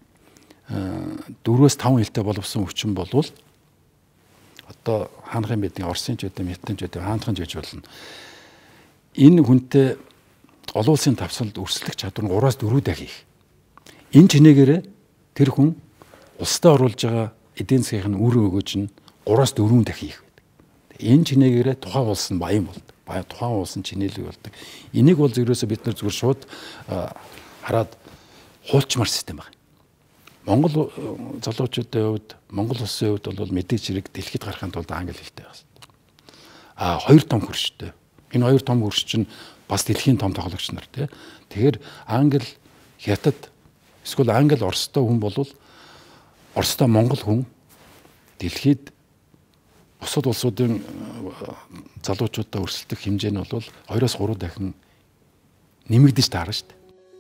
4-5 хэлтэй боловсон хүчин болвол одоо хаанхын бидний Оросын ч үгүй Метэн ч үгүй хаанхын ч гэж болно. Энэ хүнтэй олон улсын тавцанд өрсөлдөх чадвар нь 3-4 дахин их. Энэ чинээгээрээ тэр хүн улстай оруулж байгаа эдийн засгийн үр өгөөж нь 3-4 дахин их байдаг. Энэ чинээгээрээ тухайн улс нь баян болдог. Тухайн улс нь чинээлэг болдог. Энийг бол ерөөсөө бид нар зүгээр шууд хараад хуулчмар систем байна. Монгол залуучуудын хувьд, Монгол улсын хувьд бол мэдээж хэрэг дэлхийд гарахын тулд англи хэлтэй байх хэрэгтэй. Хоёр том хөрштэй. Энэ хоёр том хөрш чинь бас дэлхийн том тоглогч нар тий. Тэгэхээр англи, хятад эсвэл англи, оростой хүн болвол оростой монгол хүн дэлхийд бусад улсуудын залуучуудаа өрсөлдөх хэмжээ нь бол 2-3 дахин нэмэгдэж таарна шүү дээ.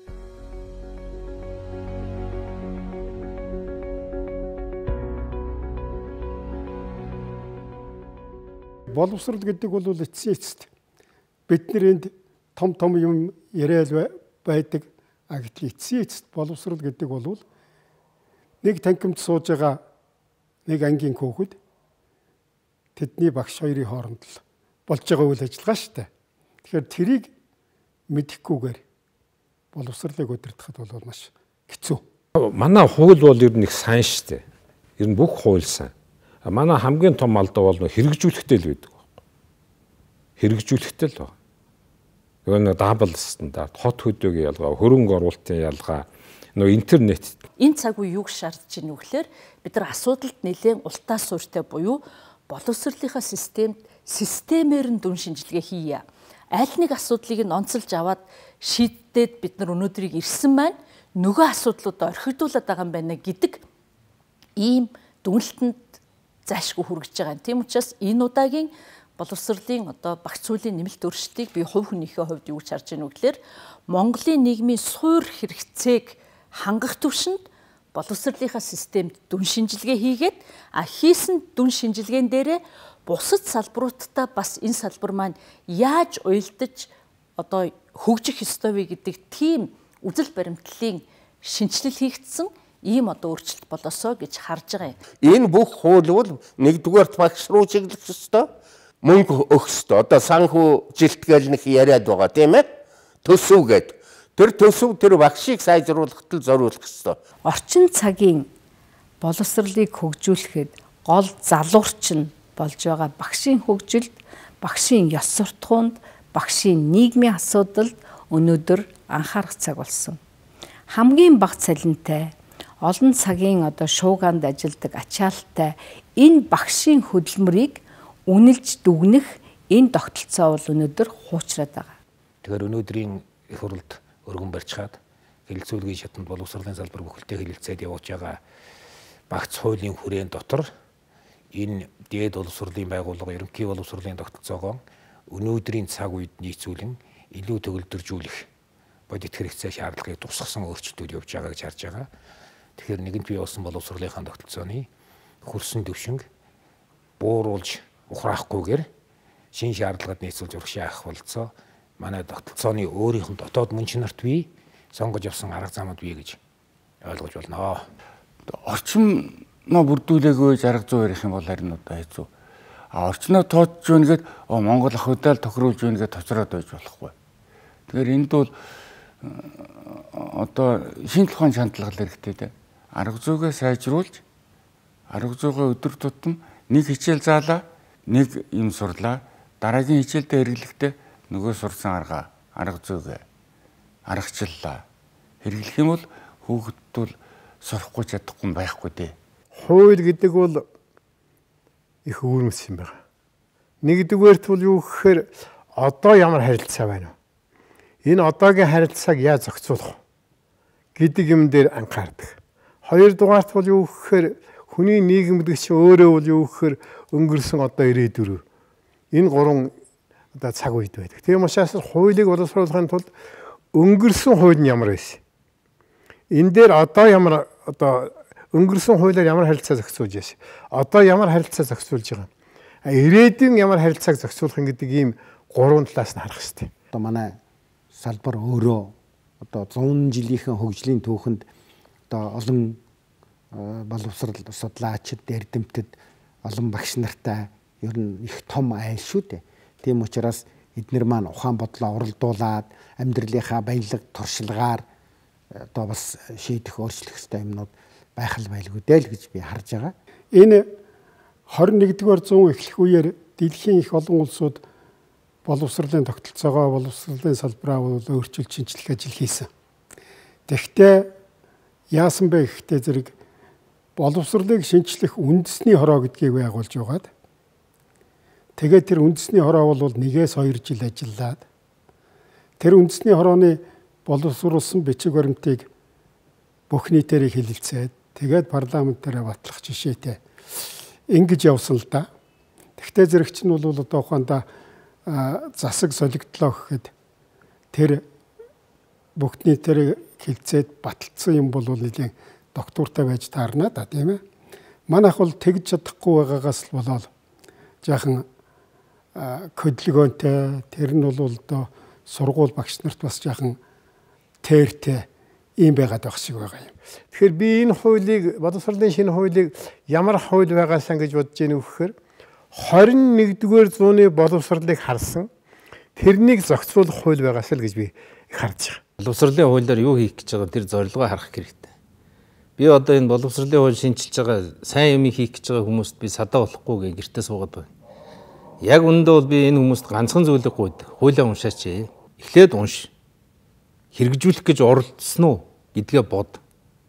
Боловсрол гэдэг бол эцсийн эцэст бидний энд том юм яриад байдаг. Гэтэл эцсийн эцэст боловсрол гэдэг бол нэг танхимд сууж байгаа нэг ангийн хүүхэд тэдний багш хоёрын хооронд л болж байгаа үйл ажиллагаа шүү дээ. Тэгэхээр тэрийг мэдэхгүйгээр боловсролыг удирдахад бол маш хэцүү. Манай хууль бол ер нь их сайн шүү дээ. Ер нь бүх хууль сайн. Манай хамгийн том алдаа бол хэрэгжүүлэхтэй л байдаг. Хэрэгжүүлэхтэй л байна. Нөгөө дабл стандарт, хот хөдөөгийн ялгаа, хөрөнгө оруулалтын ялгаа, нөгөө интернет. Энэ цаг үе юг шаардж байна вэ гэхээр бид нар асуудалд нэлээд ултаа суурьтай буюу боловсролынхаа системээр нь дүн шинжилгээ хийе. Аль нэг асуудлыг нь онцолж аваад шийдээд бид нар өнөөдрийг ирсэн байна. Нөгөө асуудлуудаа орхигдуулаад байгаа юм байна гэдэг ийм дүнэлтэнд зайлшгүй хүргэж байгаа. Тийм учраас энэ удаагийн боловсролын багц зүйлийн нэмэлт өөрчлөлтийг би хувь хүнийхээ хувьд юу гэж харж байна вэ гэхээр Монголын нийгмийн суур хэрэгцээг хангах түвшинд боловсролынхаа системд дүн шинжилгээ хийгээд хийсэн дүн шинжилгээнд дээрээ бусад салбаруудтай бас энэ салбар маань яаж уялдаж хөгжих ёстой вэ гэдэг тийм үзэл баримтлалын шинжилэл хийгдсэн ийм өөрчлөлт болосоо гэж харж байгаа юм. Энэ бүх хууль бол нэгдүгээрт багш руу чиглэх ёстой, мөнгө өгөх ёстой. Санхүү жилтгээл нэг яриад байгаа тийм ээ. Төсөв гэдэг. Тэр төсөв тэр багшийг сайжруулахад л зориулах ёстой. Орчин цагийн боловсролыг хөгжүүлэхэд гол залуурч нь болж байгаа багшийн хөгжилд, багшийн ёс суртахуунд, багшийн нийгмийн асуудалд өнөөдөр анхаарах цаг болсон. Хамгийн бага цалинтай, олон цагийн шууганд ажилладаг ачаалттай энэ багшийн хөдөлмөрийг үнэлж дүгнэх энэ тогтолцоо бол өнөөдөр хуучраад байгаа. Тэгэхээр өнөөдрийн их хурлд өргөн барьцгаад хэлэлцүүлгийн шатанд боловсролын салбар бүхэлдээ хэлэлцээд явуулж байгаа багц хуулийн хүрээнд дотор энэ дээд боловсролын байгууллага ерөнхий боловсролын тогтолцоогоо өнөөдрийн цаг үед нийцүүлэн илүү төгөлдржүүлэх бодит хэрэгцээ шаардлагыг тусгасан өөрчлөлтүүд явж байгаа гэж харж байгаа. Тэгэхээр нэгэнт бий болсон боловсролынхаа тогтолцооны хөрсөн төвшинг бууруулж ухраахгүйгээр шин шаардлагад нийцүүлж урагшаа авах болцоо манай тогтолцооны өөрийнх нь дотоод мөн чанарт бий сонгож авсан арга замууд бий гэж ойлгож болно. Орчноо бүрдүүлээгүй арга зүй ярих юм бол харин хэцүү. Орчноо тоодж гэнэ гээд Монгол ах удаал тохируулж гэнэ гээд тоцроод байж болохгүй. Тэгэхээр энд бол шинэ тухайн шаардлага хэрэгтэй дээ. Арга зүйгээ сайжруулж, арга зүйгээ өдөр тутам нэг хичээл заалаа, нэг юм сурлаа, дараагийн хичээлдээ хэрэглэхдээ нөгөө сурсан арга зүйгээ аргачлалаа. Хэрэглэх юм бол хүүхэд бол сурахгүй чадахгүй байхгүй дээ. Хууль гэдэг бол их өвөрмөс юм байна. Нэгдүгээрт бол юу гэхээр одоо ямар харилцаа байна вэ? Энэ одоогийн харилцааг яаж зохицуулах гэдэг юм дээр анхаардаг. Хоёрдугаарт бол юу гэхээр хүний нийгэмдэгч өөрөө бол юу гэхээр өнгөрсөн ирээдүрөө энэ гурван цаг үед байдаг. Тийм учраас хуулийг боловсруулахын тулд өнгөрсөн хууль нь ямар байсан? Энэ дээр одоо ямар өнгөрсөн хуулиар ямар харилцаа зохицуулж байсан? Одоо ямар харилцаа зохицуулж байгаа юм? Ирээдүйн ямар харилцааг зохицуулах гэдэг ийм гурван талаас нь харах хэрэгтэй. Одоо манай салбар өөрөө 100 жилийнхэн хөгжлийн түүхэнд олон боловсрал судлаачид, эрдэмтэд, олон багш нартай ер нь их том айл шүү дээ. Тийм учраас эдгээр маань ухаан бодлоо уралдуулад амьдралынхаа баялаг туршилгаар бас шийдэх өөрчлөх ёстой юмнууд байх л байлгүй дээ л гэж би харж байгаа. Энэ 21-р зуун эхлэх үеэр дэлхийн их олон улсууд боловсролын тогтолцоогоо боловсролын салбараа өөрчилж шинжлэх ажил хийсэн. Тэгэхдээ яасан бэ гэхдээ зэрэг боловсролыг шинчлэх үндэсний хороо гэдгийг байгуулж байгаад тэгээд тэр үндэсний хороо бол 1-2 жил ажиллаад тэр үндэсний хорооны боловсруулсан бичиг баримтыг бүх нийтээр хэлэлцээд тэгээд парламентаараа батлах жишээтэй ингэж явсан л да. Тэгтээ зэрэг чинь бол одоо ухаандаа засаг солигдлоо гэхэд тэр бүх нийтээр хэлцээд баталсан юм бол нэлийн доктортой байж таарна да, тийм ээ. Манайх бол тэгж чадахгүй байгаагаас л болоод жаахан хөдөлгөөнтэй тэр нь бол одоо сургууль багш нарт бас жаахан тэртэй ийм байгаад байх шиг байгаа юм. Тэгэхээр би энэ хуулийг боловсролын шинэ хуулийг ямар хууль байгаасаа гэж бодож ийн вэхээр 21-р зууны боловсролыг харсан тэрнийг зохицуулах хууль байгаасаа л гэж би харж байгаа. Боловсролын хуулиар юу хийх гэж байгаа тэр зорилгоо харах хэрэгтэй. Би одоо энэ боловсролын хууль шинжилж байгаа сайн юм хийх гэж байгаа хүмүүст би садаа болохгүй гэж гэртээ суугаад байна. Яг үүндээ бол би энэ хүмүүст ганцхан зүйлийг гуйд. Хуулиа уншаач. Эхлээд унш. Хэрэгжүүлэх гэж оролдсон уу гэдгээ бод.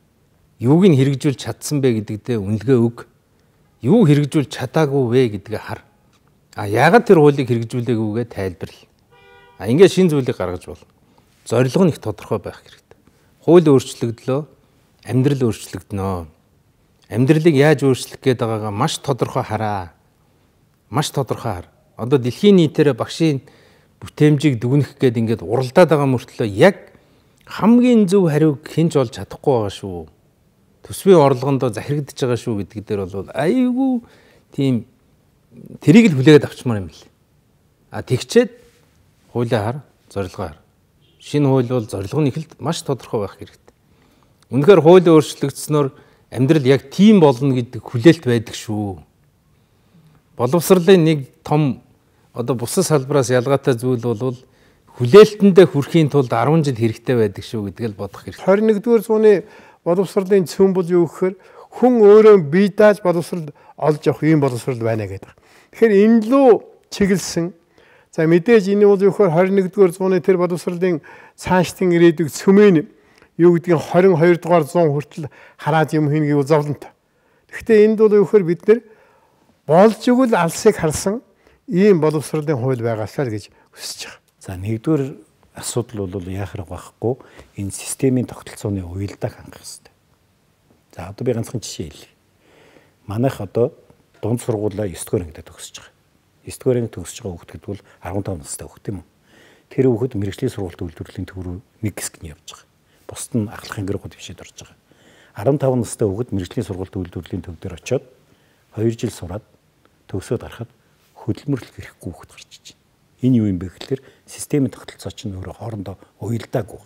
Юуг нь хэрэгжүүлж чадсан бэ гэдэгтээ үнэлгээ өг. Юу хэрэгжүүлж чадаагүй вэ гэдгээ хар. Яагаад тэр хуулийг хэрэгжүүлээгүйгээ тайлбарл. Ингээд шин зүйлийг гаргаж бол. Зорилго нь их тодорхой байх хэрэгтэй. Хууль өөрчлөгдлөө, амьдрал өөрчлөгдөнө. Амьдралыг яаж өөрчлөх гээд байгаагаа маш тодорхой хараа. Маш тодорхой хар. Одоо дэлхийн нийтээр багшийн бүтээмжийг дүгнэх гээд ингээд уралдаад байгаа мөртлөө яг хамгийн зөв хариуг хинж олж чадахгүй байгаа шүү. Төсвийн орлогондоо захирагдж байгаа шүү гэдэг дээр бол айгүй тийм тэрийг л хүлээгээд авчмаар юм л. Тэгчээд хуулиа хар, зорилгоо хар. Шинэ хууль бол зорилго нь их л маш тодорхой байх хэрэгтэй. Үнэхээр хууль өөрчлөгдснөөр амьдрал яг тийм болно гэдэг хүлээлт байдаг шүү. Боловсролын нэг том одоо бусад салбараас ялгаатай зүйл бол хүлээлтэндээ хүрэхийн тулд 10 жил хэрэгтэй байдаг шүү гэдгийг л бодох хэрэгтэй. 21-р зууны боловсролын цөм бол юу гэхээр хүн өөрөө бие дааж боловсрол олж авах юм боловсрол байна гэдэг. Тэгэхээр энэ лөө чиглэсэн за мэдээж энэ бол юу гэхээр 21-р зууны тэр боловсролын цаашдын ирээдүйг цөмийн юу гэдгийг 22 дугаар зуун хүртэл хараад юм хийнэ гэвэл зовлонтой. Гэхдээ энд бол юу гэхээр бид нэр болж игэл алсыг харсан ийм боловсролын хууль байгаасаа л гэж хүсэж байгаа. За нэгдүгээр асуудал бол яахаар байхгүй энэ системийн тогтолцооны уялдааг хангах хэрэгтэй. За одоо би ганцхан жишээ хэлье. Манайх одоо дунд сургуулаа 9 дугаар ангид төгсөж байгаа. 9 дугаар ангид төгсөж байгаа хүүхэд бол 15 настай хүүхэд юм уу? Тэр хүүхэд мэрэгжлийн сургуульд үйлдвэрлэлийн төв рүү нэг хэсэг нь явж байгаа. Бусд нь ахлахын гэр хөвшөд орж байгаа. 15 настай хүүхэд мэрэгжлийн сургуульд үйлдвэрлэлийн төв дээр очиод 2 жил сураад төгсөөд гарахад хөдөлмөрлөх хэрэггүй хүүхэд гарч иж байна. Энэ юу юм бэ гэхээр системийн тогтолцоо чинь өөрөө хоорондоо уялдаагүй.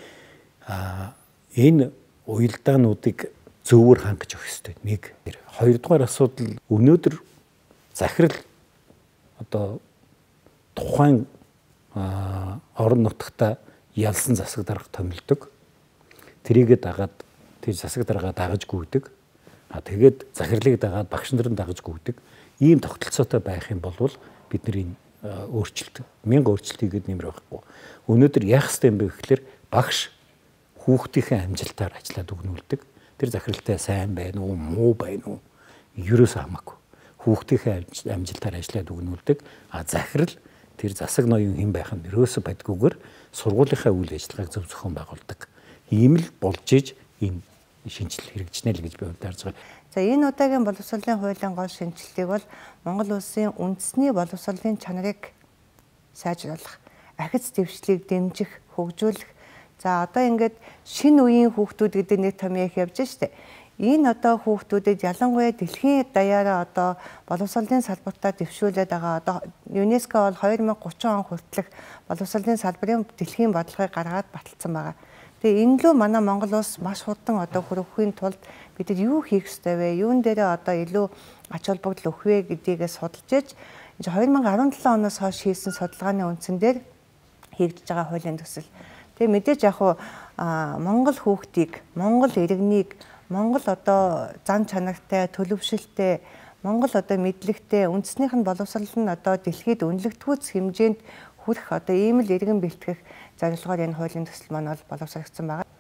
Энэ уялдаануудыг зөвөр хангаж өгөх хэрэгтэй. Нэг. Хоёрдугаар асуудал өнөөдөр захирал одоо тухайн орон нутгата ялсан засаг дарга томилдог. Тэрийгэ дагаад тэр засаг даргаа дагаж гүйдэг. Тэгээд захирлыг дагаад багш нар нь дагаж гүйдэг. Ийм тогтолцоотой байх юм бол бидний өөрчлөлт 1000 өөрчлөлтийг гээд нэмэр байхгүй. Өнөөдөр яах ёстой юм бэ гэхээр багш хүүхдийнхээ амжилтаар ажиллаад өгнүүлдэг. Тэр захиралтай сайн байна уу, муу байна уу? Ерөөсөө хамаагүй. Хүүхдийнхээ амжилтаар ажиллаад өгнүүлдэг. Захирал тэр засаг ноён хэн байх нь ерөөсөө байдгүйгээр сургуулийнхаа үйл ажиллагааг зөв зохион байгуулдаг. Ийм л болж иж энэ шинжилэл хэрэгжинэ л гэж би уриалж байгаа. За энэ удаагийн боловсролын хуулийн гол шинжилгээг бол Монгол улсын үндэсний боловсролын чанарыг сайжруулах, ахиц дэвшлийг дэмжих, хөгжүүлэх. За одоо ингээд шинэ үеийн хүүхдүүд гэдэг нэг том ярих явж штэ. Энэ одоо хүүхдүүдэд ялангуяа дэлхийн даяараа одоо боловсролын салбартаа дэвшүүлээд байгаа. Одоо ЮНЕСКО бол 2030 он хүртэлх боловсролын салбарын дэлхийн бодлогыг гаргаад баталсан байгаа. Тэгээ энэ лөө манай Монгол улс маш хурдан одоо хүрэхийн тулд бидэд юу хийх ёстой вэ? Юун дээрээ одоо илүү ач холбогдол өгөх вэ гэдгийг судалж иж 2017 оноос хойш хийсэн судалгааны үндсэн дээр хийгдэж байгаа хуулийн төсөл. Тэгээ мэдээж яг хуу Монгол хүүхдийг, Монгол иргэнийг, Монгол одоо зан чанартай, төлөвшөлтэй, Монгол одоо мэдлэгтэй, үндэснийх нь боловсрол нь одоо дэлхийд үнэлэгдэхүйц хэмжээнд хүрэх одоо ийм л иргэн бэлтгэх зорилгоор энэ хуулийн төсөл маань бол боловсрогдсон байгаа.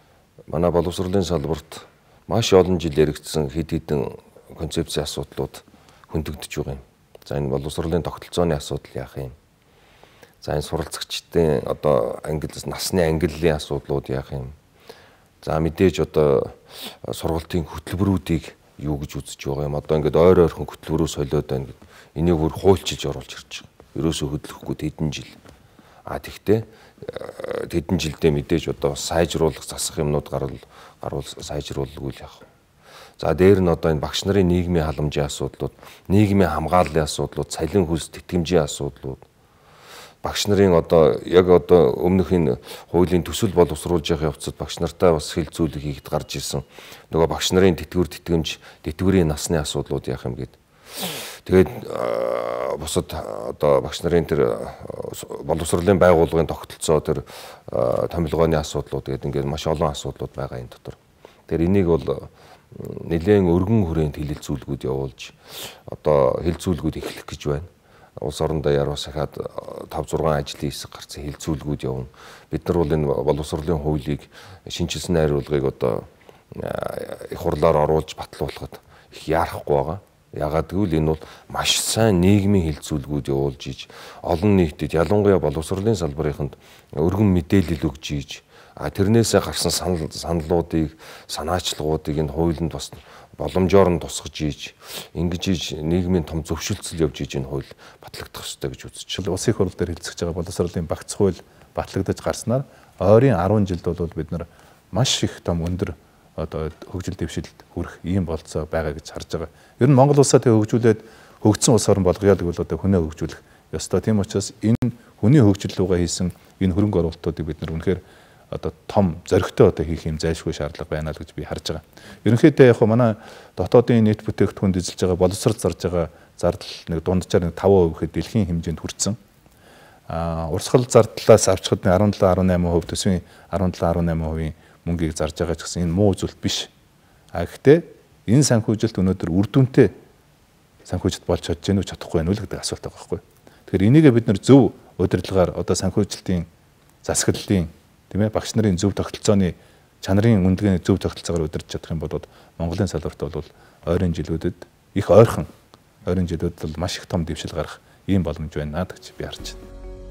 манай боловсролын салбарт маш олон жил яригдсан хэд хэдэн концепцийн асуудлууд хөндөгдөж байгаа юм. За энэ боловсролын тогтолцооны асуудал яах юм? За энэ суралцагчдын одоо насны ангиллын асуудлууд яах юм? За мэдээж одоо сургалтын хөтөлбөрүүдийг юу гэж үзэж байгаа юм? Одоо ингээд ойр ойрхон хөтөлбөрөө солиод байна гэд энийг бүр хуульчилж оруулж ирж байгаа. Ерөөсөө хөдлөхгүй хэдэн жил. Тэгтээ хэдэн жилдээ мэдээж одоо сайжруулах засах юмнууд гарвал сайжруулалгүй л яах вэ? За дээр нь одоо энэ багш нарын нийгмийн халамжийн асуудлууд, нийгмийн хамгааллын асуудлууд, цалин хөлс тэтгэмжийн асуудлууд, багш нарын одоо яг одоо өмнөх энэ хуулийн төсөл боловсруулж явах явцад багш нартай бас хилцүүлэг хийхэд гарч ирсэн. Нөгөө багш нарын тэтгэврийн насны асуудлууд яах юм гээд. Тэгээд бусад одоо багш нарын тэр боловсролын байгууллагын тогтолцоо тэр томилгооны асуудлууд гэдэг ингээд маш олон асуудлууд байгаа энэ дотор. Тэгэхээр энийг бол нэлээд өргөн хүрээнд хилэлцүүлгүүд явуулж одоо хилцүүлгүүд эхлэх гэж байна. Улс орон даяар бас ахаад 5-6 ажлын хэсэг гарсан хилцүүлгүүд явна. Бид нар бол энэ боловсролын хуулийг шинжилсэн найруулгыг одоо их хурлаар оруулж батлуулахад их яарахгүй байгаа. Ягаад гэвэл энэ бол маш сайн нийгмийн хилцүүлгүүд явуулж иж олон нийтэд ялангуяа боловсролын салбарынханд өргөн мэдээлэл өгж иж тэрнээсээ гарсан саналуудыг санаачлагуудыг энэ хуулинд бас боломжоор нь тусгаж иж ингэж иж нийгмийн том зөвшөлтсөл явж иж энэ хууль батлагдах ёстой гэж үзэж байна. Улсын их хурл дээр хэлцэж байгаа боловсролын багц хууль батлагдаж гарснаар ойрын 10 жилд бол бид нар маш их том өндөр одоо хөгжил дэвшилд хүрэх ийм болцоо байгаа гэж харж байгаа. Ер нь Монгол улсаа тэг хөгжүүлээд хөгжсөн улс орн болгоё гэвэл одоо хүнээ хөгжүүлэх ёстой. Тийм учраас энэ хүний хөгжил рүүгээ хийсэн энэ хөрөнгө оруулалтуудыг бид нар үнэхээр одоо том зоригтой одоо хийх юм зайлшгүй шаардлага байна л гэж би харж байгаа. Ерөнхийдөө яг манай дотоодын нийт бүтээгдэхүүнд эзэлж байгаа боловсрол зарж байгаа зардал нэг дунджаар 5% гэхэд дэлхийн хэмжээнд хүрсэн. Урсгал зардлаас авчхад 17-18%, төсвийн 17-18% мөнгийг зарж байгаа ч гэсэн энэ муу зүйл биш. Гэхдээ энэ санхүүжилт өнөөдөр үр дүнтэй санхүүжилт болж чадж гэнэ үү чадахгүй байна уу гэдэг асуулт байгаа байхгүй. Тэгэхээр энийгээ бид нар зөв удирдлагаар одоо санхүүжилтийн засаглалын тийм ээ багш нарын зөв тогтолцооны чанарын үндэгэний зөв тогтолцоогоор удирдах чадах юм бол Монголын салбарт бол ойрын жилүүдэд их ойрхон ойрын жилүүдэд бол маш их том дэвшил гарах ийм боломж байна гэж би харж байна.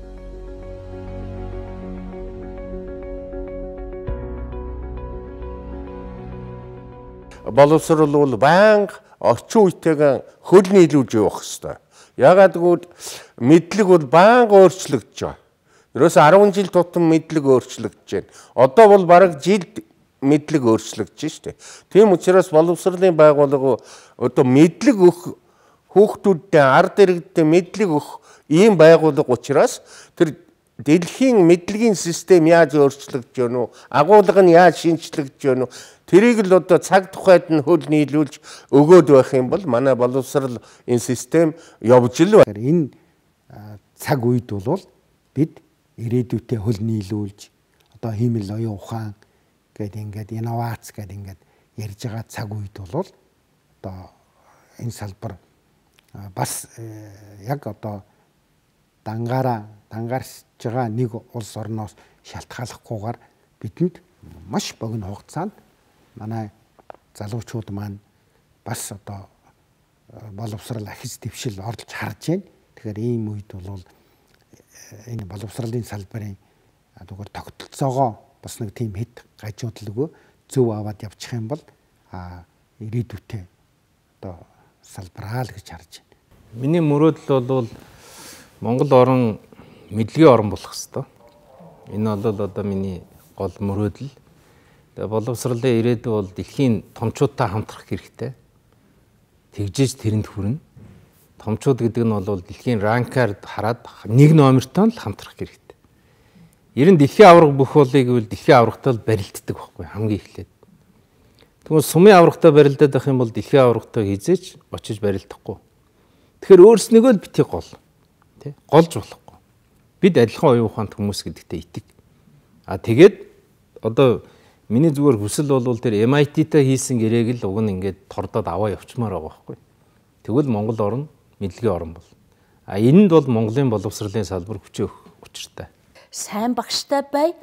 Боловсрол бол байнга орчин үетэйгээ хөл нийлүүлж явах хэрэгтэй. Ягаад гэвэл мэдлэг бол байнга өөрчлөгдөж байгаа. Ерөөсө 10 жил тутам мэдлэг өөрчлөгдөж байна. Одоо бол бараг жилд мэдлэг өөрчлөгдөж штэ. Тийм учраас боловсролын байгууллага одоо мэдлэг өгөх хүүхдүүдтэй ард иргэдэд мэдлэг өгөх ийм байгууллага учраас тэр дэлхийн мэдлэгийн систем яаж өөрчлөгдөж байна уу? Агуулга нь яаж шинжлэгдэж байна уу? Тэрийг л одоо цаг тухайд нь хөл нийлүүлж өгөөд байх юм бол манай боловсрол энэ систем явж л байна. Энэ цаг үед бол бид ирээдүйтэй хөл нийлүүлж одоо хиймэл оюун ухаан гэдэг ингээд инновац гэдэг ингээд ярьж байгаа цаг үед бол одоо энэ салбар бас яг одоо дангаарч байгаа нэг улс орноос шалтгааллахгүйгээр бидэнд маш богино хугацаанд манай залуучууд маань бас одоо боловсрал ахис дэвшил орлож харж байна. Тэгэхээр ийм үед бол энэ боловсролын салбарын зүгээр тогтолцоогоо бас нэг тийм хэд гажуудлага зөв аваад явчих юм бол ирээдүйтэй одоо салбараа л гэж харж байна. Миний мөрөөдөл бол Монгол орн мэдлэгийн орн болох ёстой. Энэ бол одоо миний гол мөрөөдөл. Тэгээ боловсролын ирээдүй бол дэлхийн томчуудтай хамтрах хэрэгтэй. Тэгжээж тэрэнд хүрнэ. Томчууд гэдэг нь бол дэлхийн ранкаар хараад нэг номертой л хамтрах хэрэгтэй. Ер нь дэлхийн аварга бүх болыг бол дэлхийн аваргатай л барилддаг байхгүй хамгийн эхлээд. Тэгвэл сумын аваргатай барилдаад байх юм бол дэлхийн аваргатай хизээч очиж барилдахгүй. Тэгэхээр өөрснийгөө л битгий гол. Тэ? Голж болохгүй. Бид адилхан оюун ухаант хүмүүс гэдэгтээ итэг. Тэгээд одоо миний зүгээр хүсэл бол тэр MIT-тай хийсэн гэрээг л уг нь ингээд тордоод аваа явчмаар байгаа байхгүй. Тэгвэл Монгол орн мэдлэгийн орн бол. Энэнд бол Монголын боловсролын салбар хүчээ өгөх учиртай. Сайн багштай бай,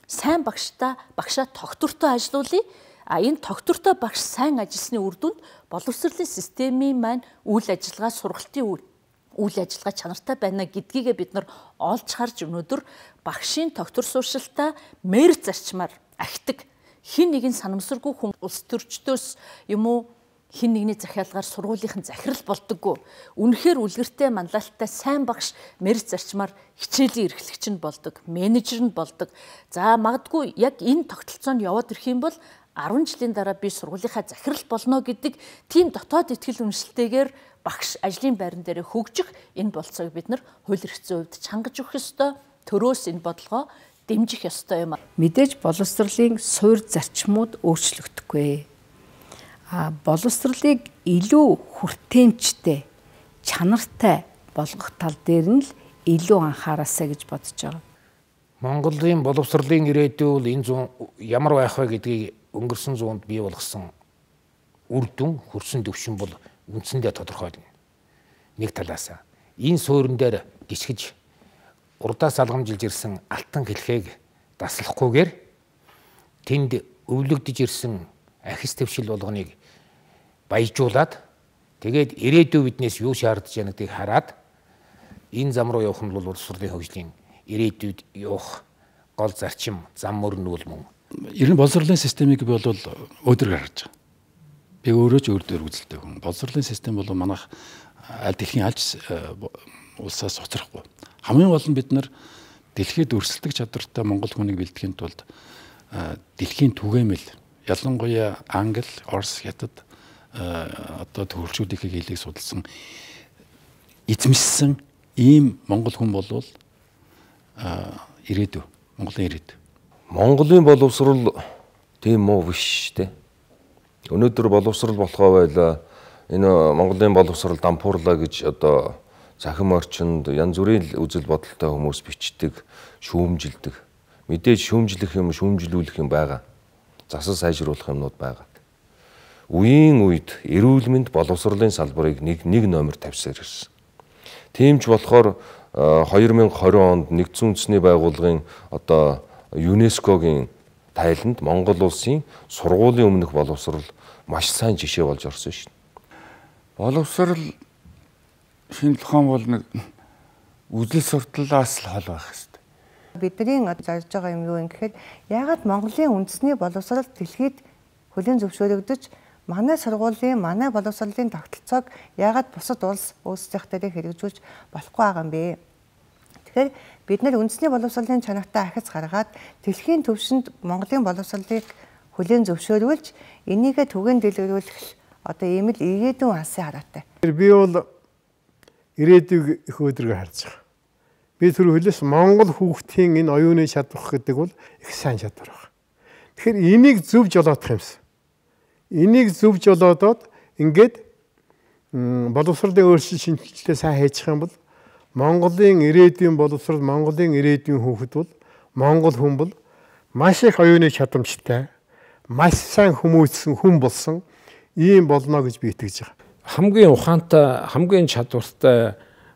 сайн багшаа тогтвортой ажилуулъя. Энэ тогтвортой багш сайн ажилласны үр дүнд боловсролын системийн маань үйл ажиллагаа, сургалтын үйл ажиллагаа чанартай байна гэдгийгээ бид нар олж харж өнөөдөр багшийн тогтвор сууршилтаа мэрэг зарчмаар ахидаг хин нэгэн санамсаргүй хүн улс төрчдөөс юм уу хин нэгний захиалгаар сургуулийнхан захирал болдоггүй. Үнэхээр үлгэртэй манлайлалтай сайн багш мэрэг зарчмаар хичээлийн эрхлэгч нь болдог, менежер нь болдог. За магадгүй яг энэ тогтолцоонд яваад ирэх юм бол 10 жилийн дараа би сургуулийнхаа захирал болно гэдэг тийм дотоод итгэл үнэмшилтэйгээр багш ажлын байран дээр хөгжих энэ болцоог бид нар хууль эрх зүйн хувьд чангаж өгөх ёстой. Төрөөс энэ бодлогоо дэмжих ёстой юм. Мэдээж боловсролын суурь зарчмууд өөрчлөгдөхгүй. Боловсролыг илүү хүртээмжтэй, чанартай болгох тал дээр нь л илүү анхаараасаа гэж бодож байгаа. Монголын боловсролын ирээдүй бол энэ зүүн ямар байх вэ гэдгийг өнгөрсөн зуунд бий болгосон үр дүн, хөрсөн төвшин бол үндсэндээ тодорхойлно. Нэг талаас энэ суурин дээр гисгэж урдаас алгамжилж ирсэн алтан хэлхийг даслахгүйгээр тэнд өвлөгдөж ирсэн ахис твшил болгоныг баяжуулаад тэгээд ирээдүй биднээс юу шаардж яах гэдгийг хараад энэ зам руу явах нь бол боловсролын хөгжлийн ирээдүйд явах гол зарчим, зам мөрнүүл мөн. Ер нь боловсролын системийг би бол өөдрөг харж байгаа. Би өөрөө ч өөр дөр үзэлтэй хүн. Боловсролын систем бол манайх аль дэлхийн аль улсаас хоцрохгүй. Хамгийн гол нь бид нар дэлхийд өрсөлдөх чадвартай монгол хүнийг бэлтгэхийн тулд дэлхийн түгээмэл ялангуяа Англи, Орос, Хятад одоо төвлөрчүүдийнхээ хэлийг судалсан эзэмшсэн ийм монгол хүн болвол ирээдүй, Монголын ирээдүй. Монголын боловсрол тийм муу биш те. Өнөөдөр боловсрол болохоо байла энэ Монголын боловсрол дампуурлаа гэж одоо захим орчинд янз бүрийн үзэл бодолтой хүмүүс бичдэг, шүүмжилдэг. Мэдээж шүүмжлэх юм, шүүмжлүүлэх юм байгаа. Засал сайжруулах юмнууд байгаа. Үеийн үед эрүүл мэнд боловсролын салбарыг нэг номер тавьсаар ирсэн. Тийм ч болохоор 2020 онд Нэгдсэн үндэсний байгууллагын одоо ЮНЕСКОгийн тайланд Монгол улсын сургуулийн өмнөх боловсрол маш сайн жишээ болж орсон шин. Боловсрол шинжлэх ухаан бол нэг үзэл сурталлаас л хол байх хэрэгтэй. Бидний зорж байгаа юм юу юм гэхээр яагаад Монголын үндэсний боловсрол дэлхийд хүлээн зөвшөөрөгдөж манай сургуулийн, манай боловсролын тогтолцоог яагаад бусад улс өөрсдийнх дээр хэрэгжүүлж болохгүй байгаа юм бэ? Тэгэхээр бид нэр үндэсний боловсролын чанартай ахиц гаргаад дэлхийн түвшинд Монголын боловсролыг хүлээн зөвшөөрүүлж энийгээ түгээн дэлгэрүүлэх одоо ийм л ирээдүйн алсын хараатай. Би бол ирээдүйг их өдрөг харж байгаа. Би түр хөлөөс Монгол хүүхдийн энэ оюуны чадвар гэдэг бол их сайн чадвар байна. Тэгэхээр энийг зөв жолоодох юмсан. Энийг зөв жолоодоод ингээд боловсролын өөрчлөлт шинжилгээ сайн хийчих юм бол Монголын ирээдүйн боловсрол, Монголын ирээдүйн хүүхэд бол Монгол хүн бол маш их оюуны чадамжтай, маш сайн хүмүүжсэн хүн болсон ийм болно гэж би итгэж байгаа. Хамгийн ухаантай, хамгийн чадвартай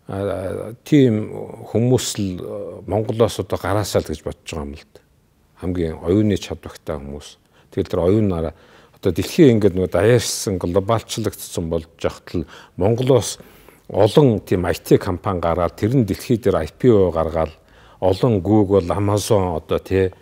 тийм хүмүүс л Монголоос одоо гараасаа л гэж бодож байгаа юм л да. Хамгийн оюуны чадвартай хүмүүс. Тэгэл тэр оюунаараа одоо дэлхийн ингээд нөгөө даяарсан глобалчлагдсан болж явахтал Монголоос олон тийм IT компани гараад тэр нь дэлхий дээр IPO гаргаад олон Google, Amazon одоо тий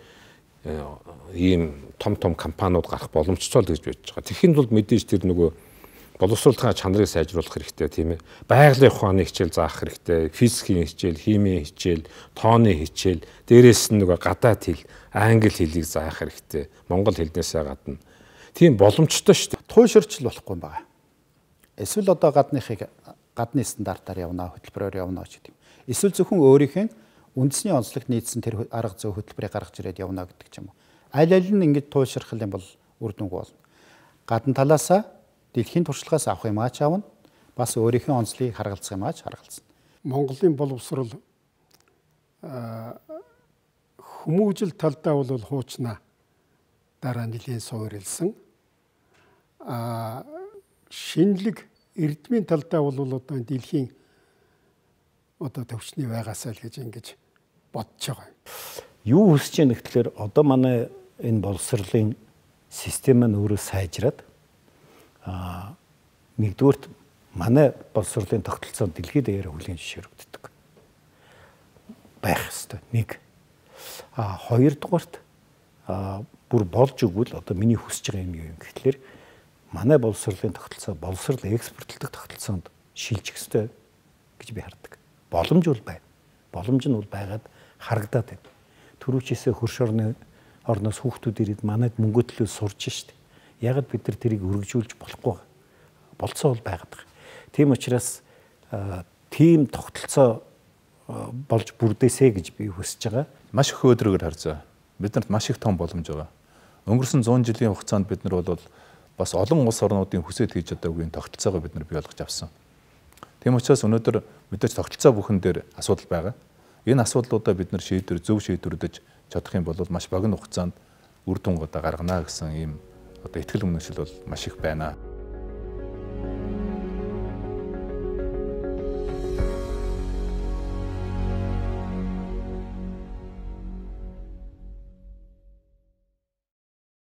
ийм том компаниуд гарах боломжтой л гэж бодож байгаа. Тэрхийн тулд мэдээж тэр нөгөө боловсролын чанарыг сайжруулах хэрэгтэй тийм ээ. Байгалийн ухааны хичээл заах хэрэгтэй, физикийн хичээл, химийн хичээл, тооны хичээл, дээрээс нь нөгөө гадаад хэл, англи хэлийг заах хэрэгтэй. Монгол хэлнээсээ гадна. Тийм боломжтой шүү дээ. Туйширч болохгүй юм байна. Эсвэл одоо гадны стандартаар явна, хөтөлбөрөөр явна гэдэг юм. Эсвэл зөвхөн өөрийнх нь үндэсний онцлогт нийцсэн тэр арга зүй хөтөлбөрийг гаргаж ирээд явна гэдэг ч юм уу. Аль нь ингэж туйширх юм бол үр дүнгүй болно. Гадна талаасаа дэлхийн туршлагаас авах юм аач аавна, бас өөрийнхөө онцлогийг харгалзах юм аач харгалзна. Монголын боловсрол хүмүүжил талдаа бол хуучнаа дараа нэлийн суурилсан. Шинэлэг эрдмийн талдаа бол одоо дэлхийн одоо төвчний байгаасаа л гэж ингэж бодож байгаа юм. юу хүсэж байгаа гэхэлэр одоо манай энэ боловсролын систем нь өөрөө сайжраад нэгдүгээрт манай боловсролын тогтолцоо дэлхийд даяараа хүлээн зөвшөөрөгддөг байх ёстой. Нэг. Хоёрдугаарт бүр болж өгвөл одоо миний хүсэж байгаа юм гэхэлэр манай боловсролын тогтолцоо боловсрол экспортлдог тогтолцоонд шилжих ёстой гэж би хардаг. Боломж бол байна. Боломж нь бол байгаад харагдаад байна. Түрүүчээсээ хөрш орноос хүүхдүүд ирээд манайд мөнгө төлөө сурж штэ. Яг бид нар тэрийг өргөжүүлж болохгүй. Болцоо бол байгаад байгаа. Тийм учраас тийм тогтолцоо болж бүрдээсэй гэж би хүсэж байгаа. Маш их өдрөөр харьцаа. Биднэрт маш их том боломж байгаа. Өнгөрсөн 100 жилийн хугацаанд бид нар бол бас олон улс орнуудын хүсэж хийж чадаагүй тогтолцоогоо бид нар бий болгож авсан. Тийм учраас өнөөдөр мэдээж тогтолцоо бүхэн дээр асуудал байгаа. Энэ асуудлуудаа бид нар зөв шийдвэрлэж чадах юм бол маш богино хугацаанд үр дүн гаргана гэсэн ийм одоо ихтгэл үнэмшил бол маш их байна.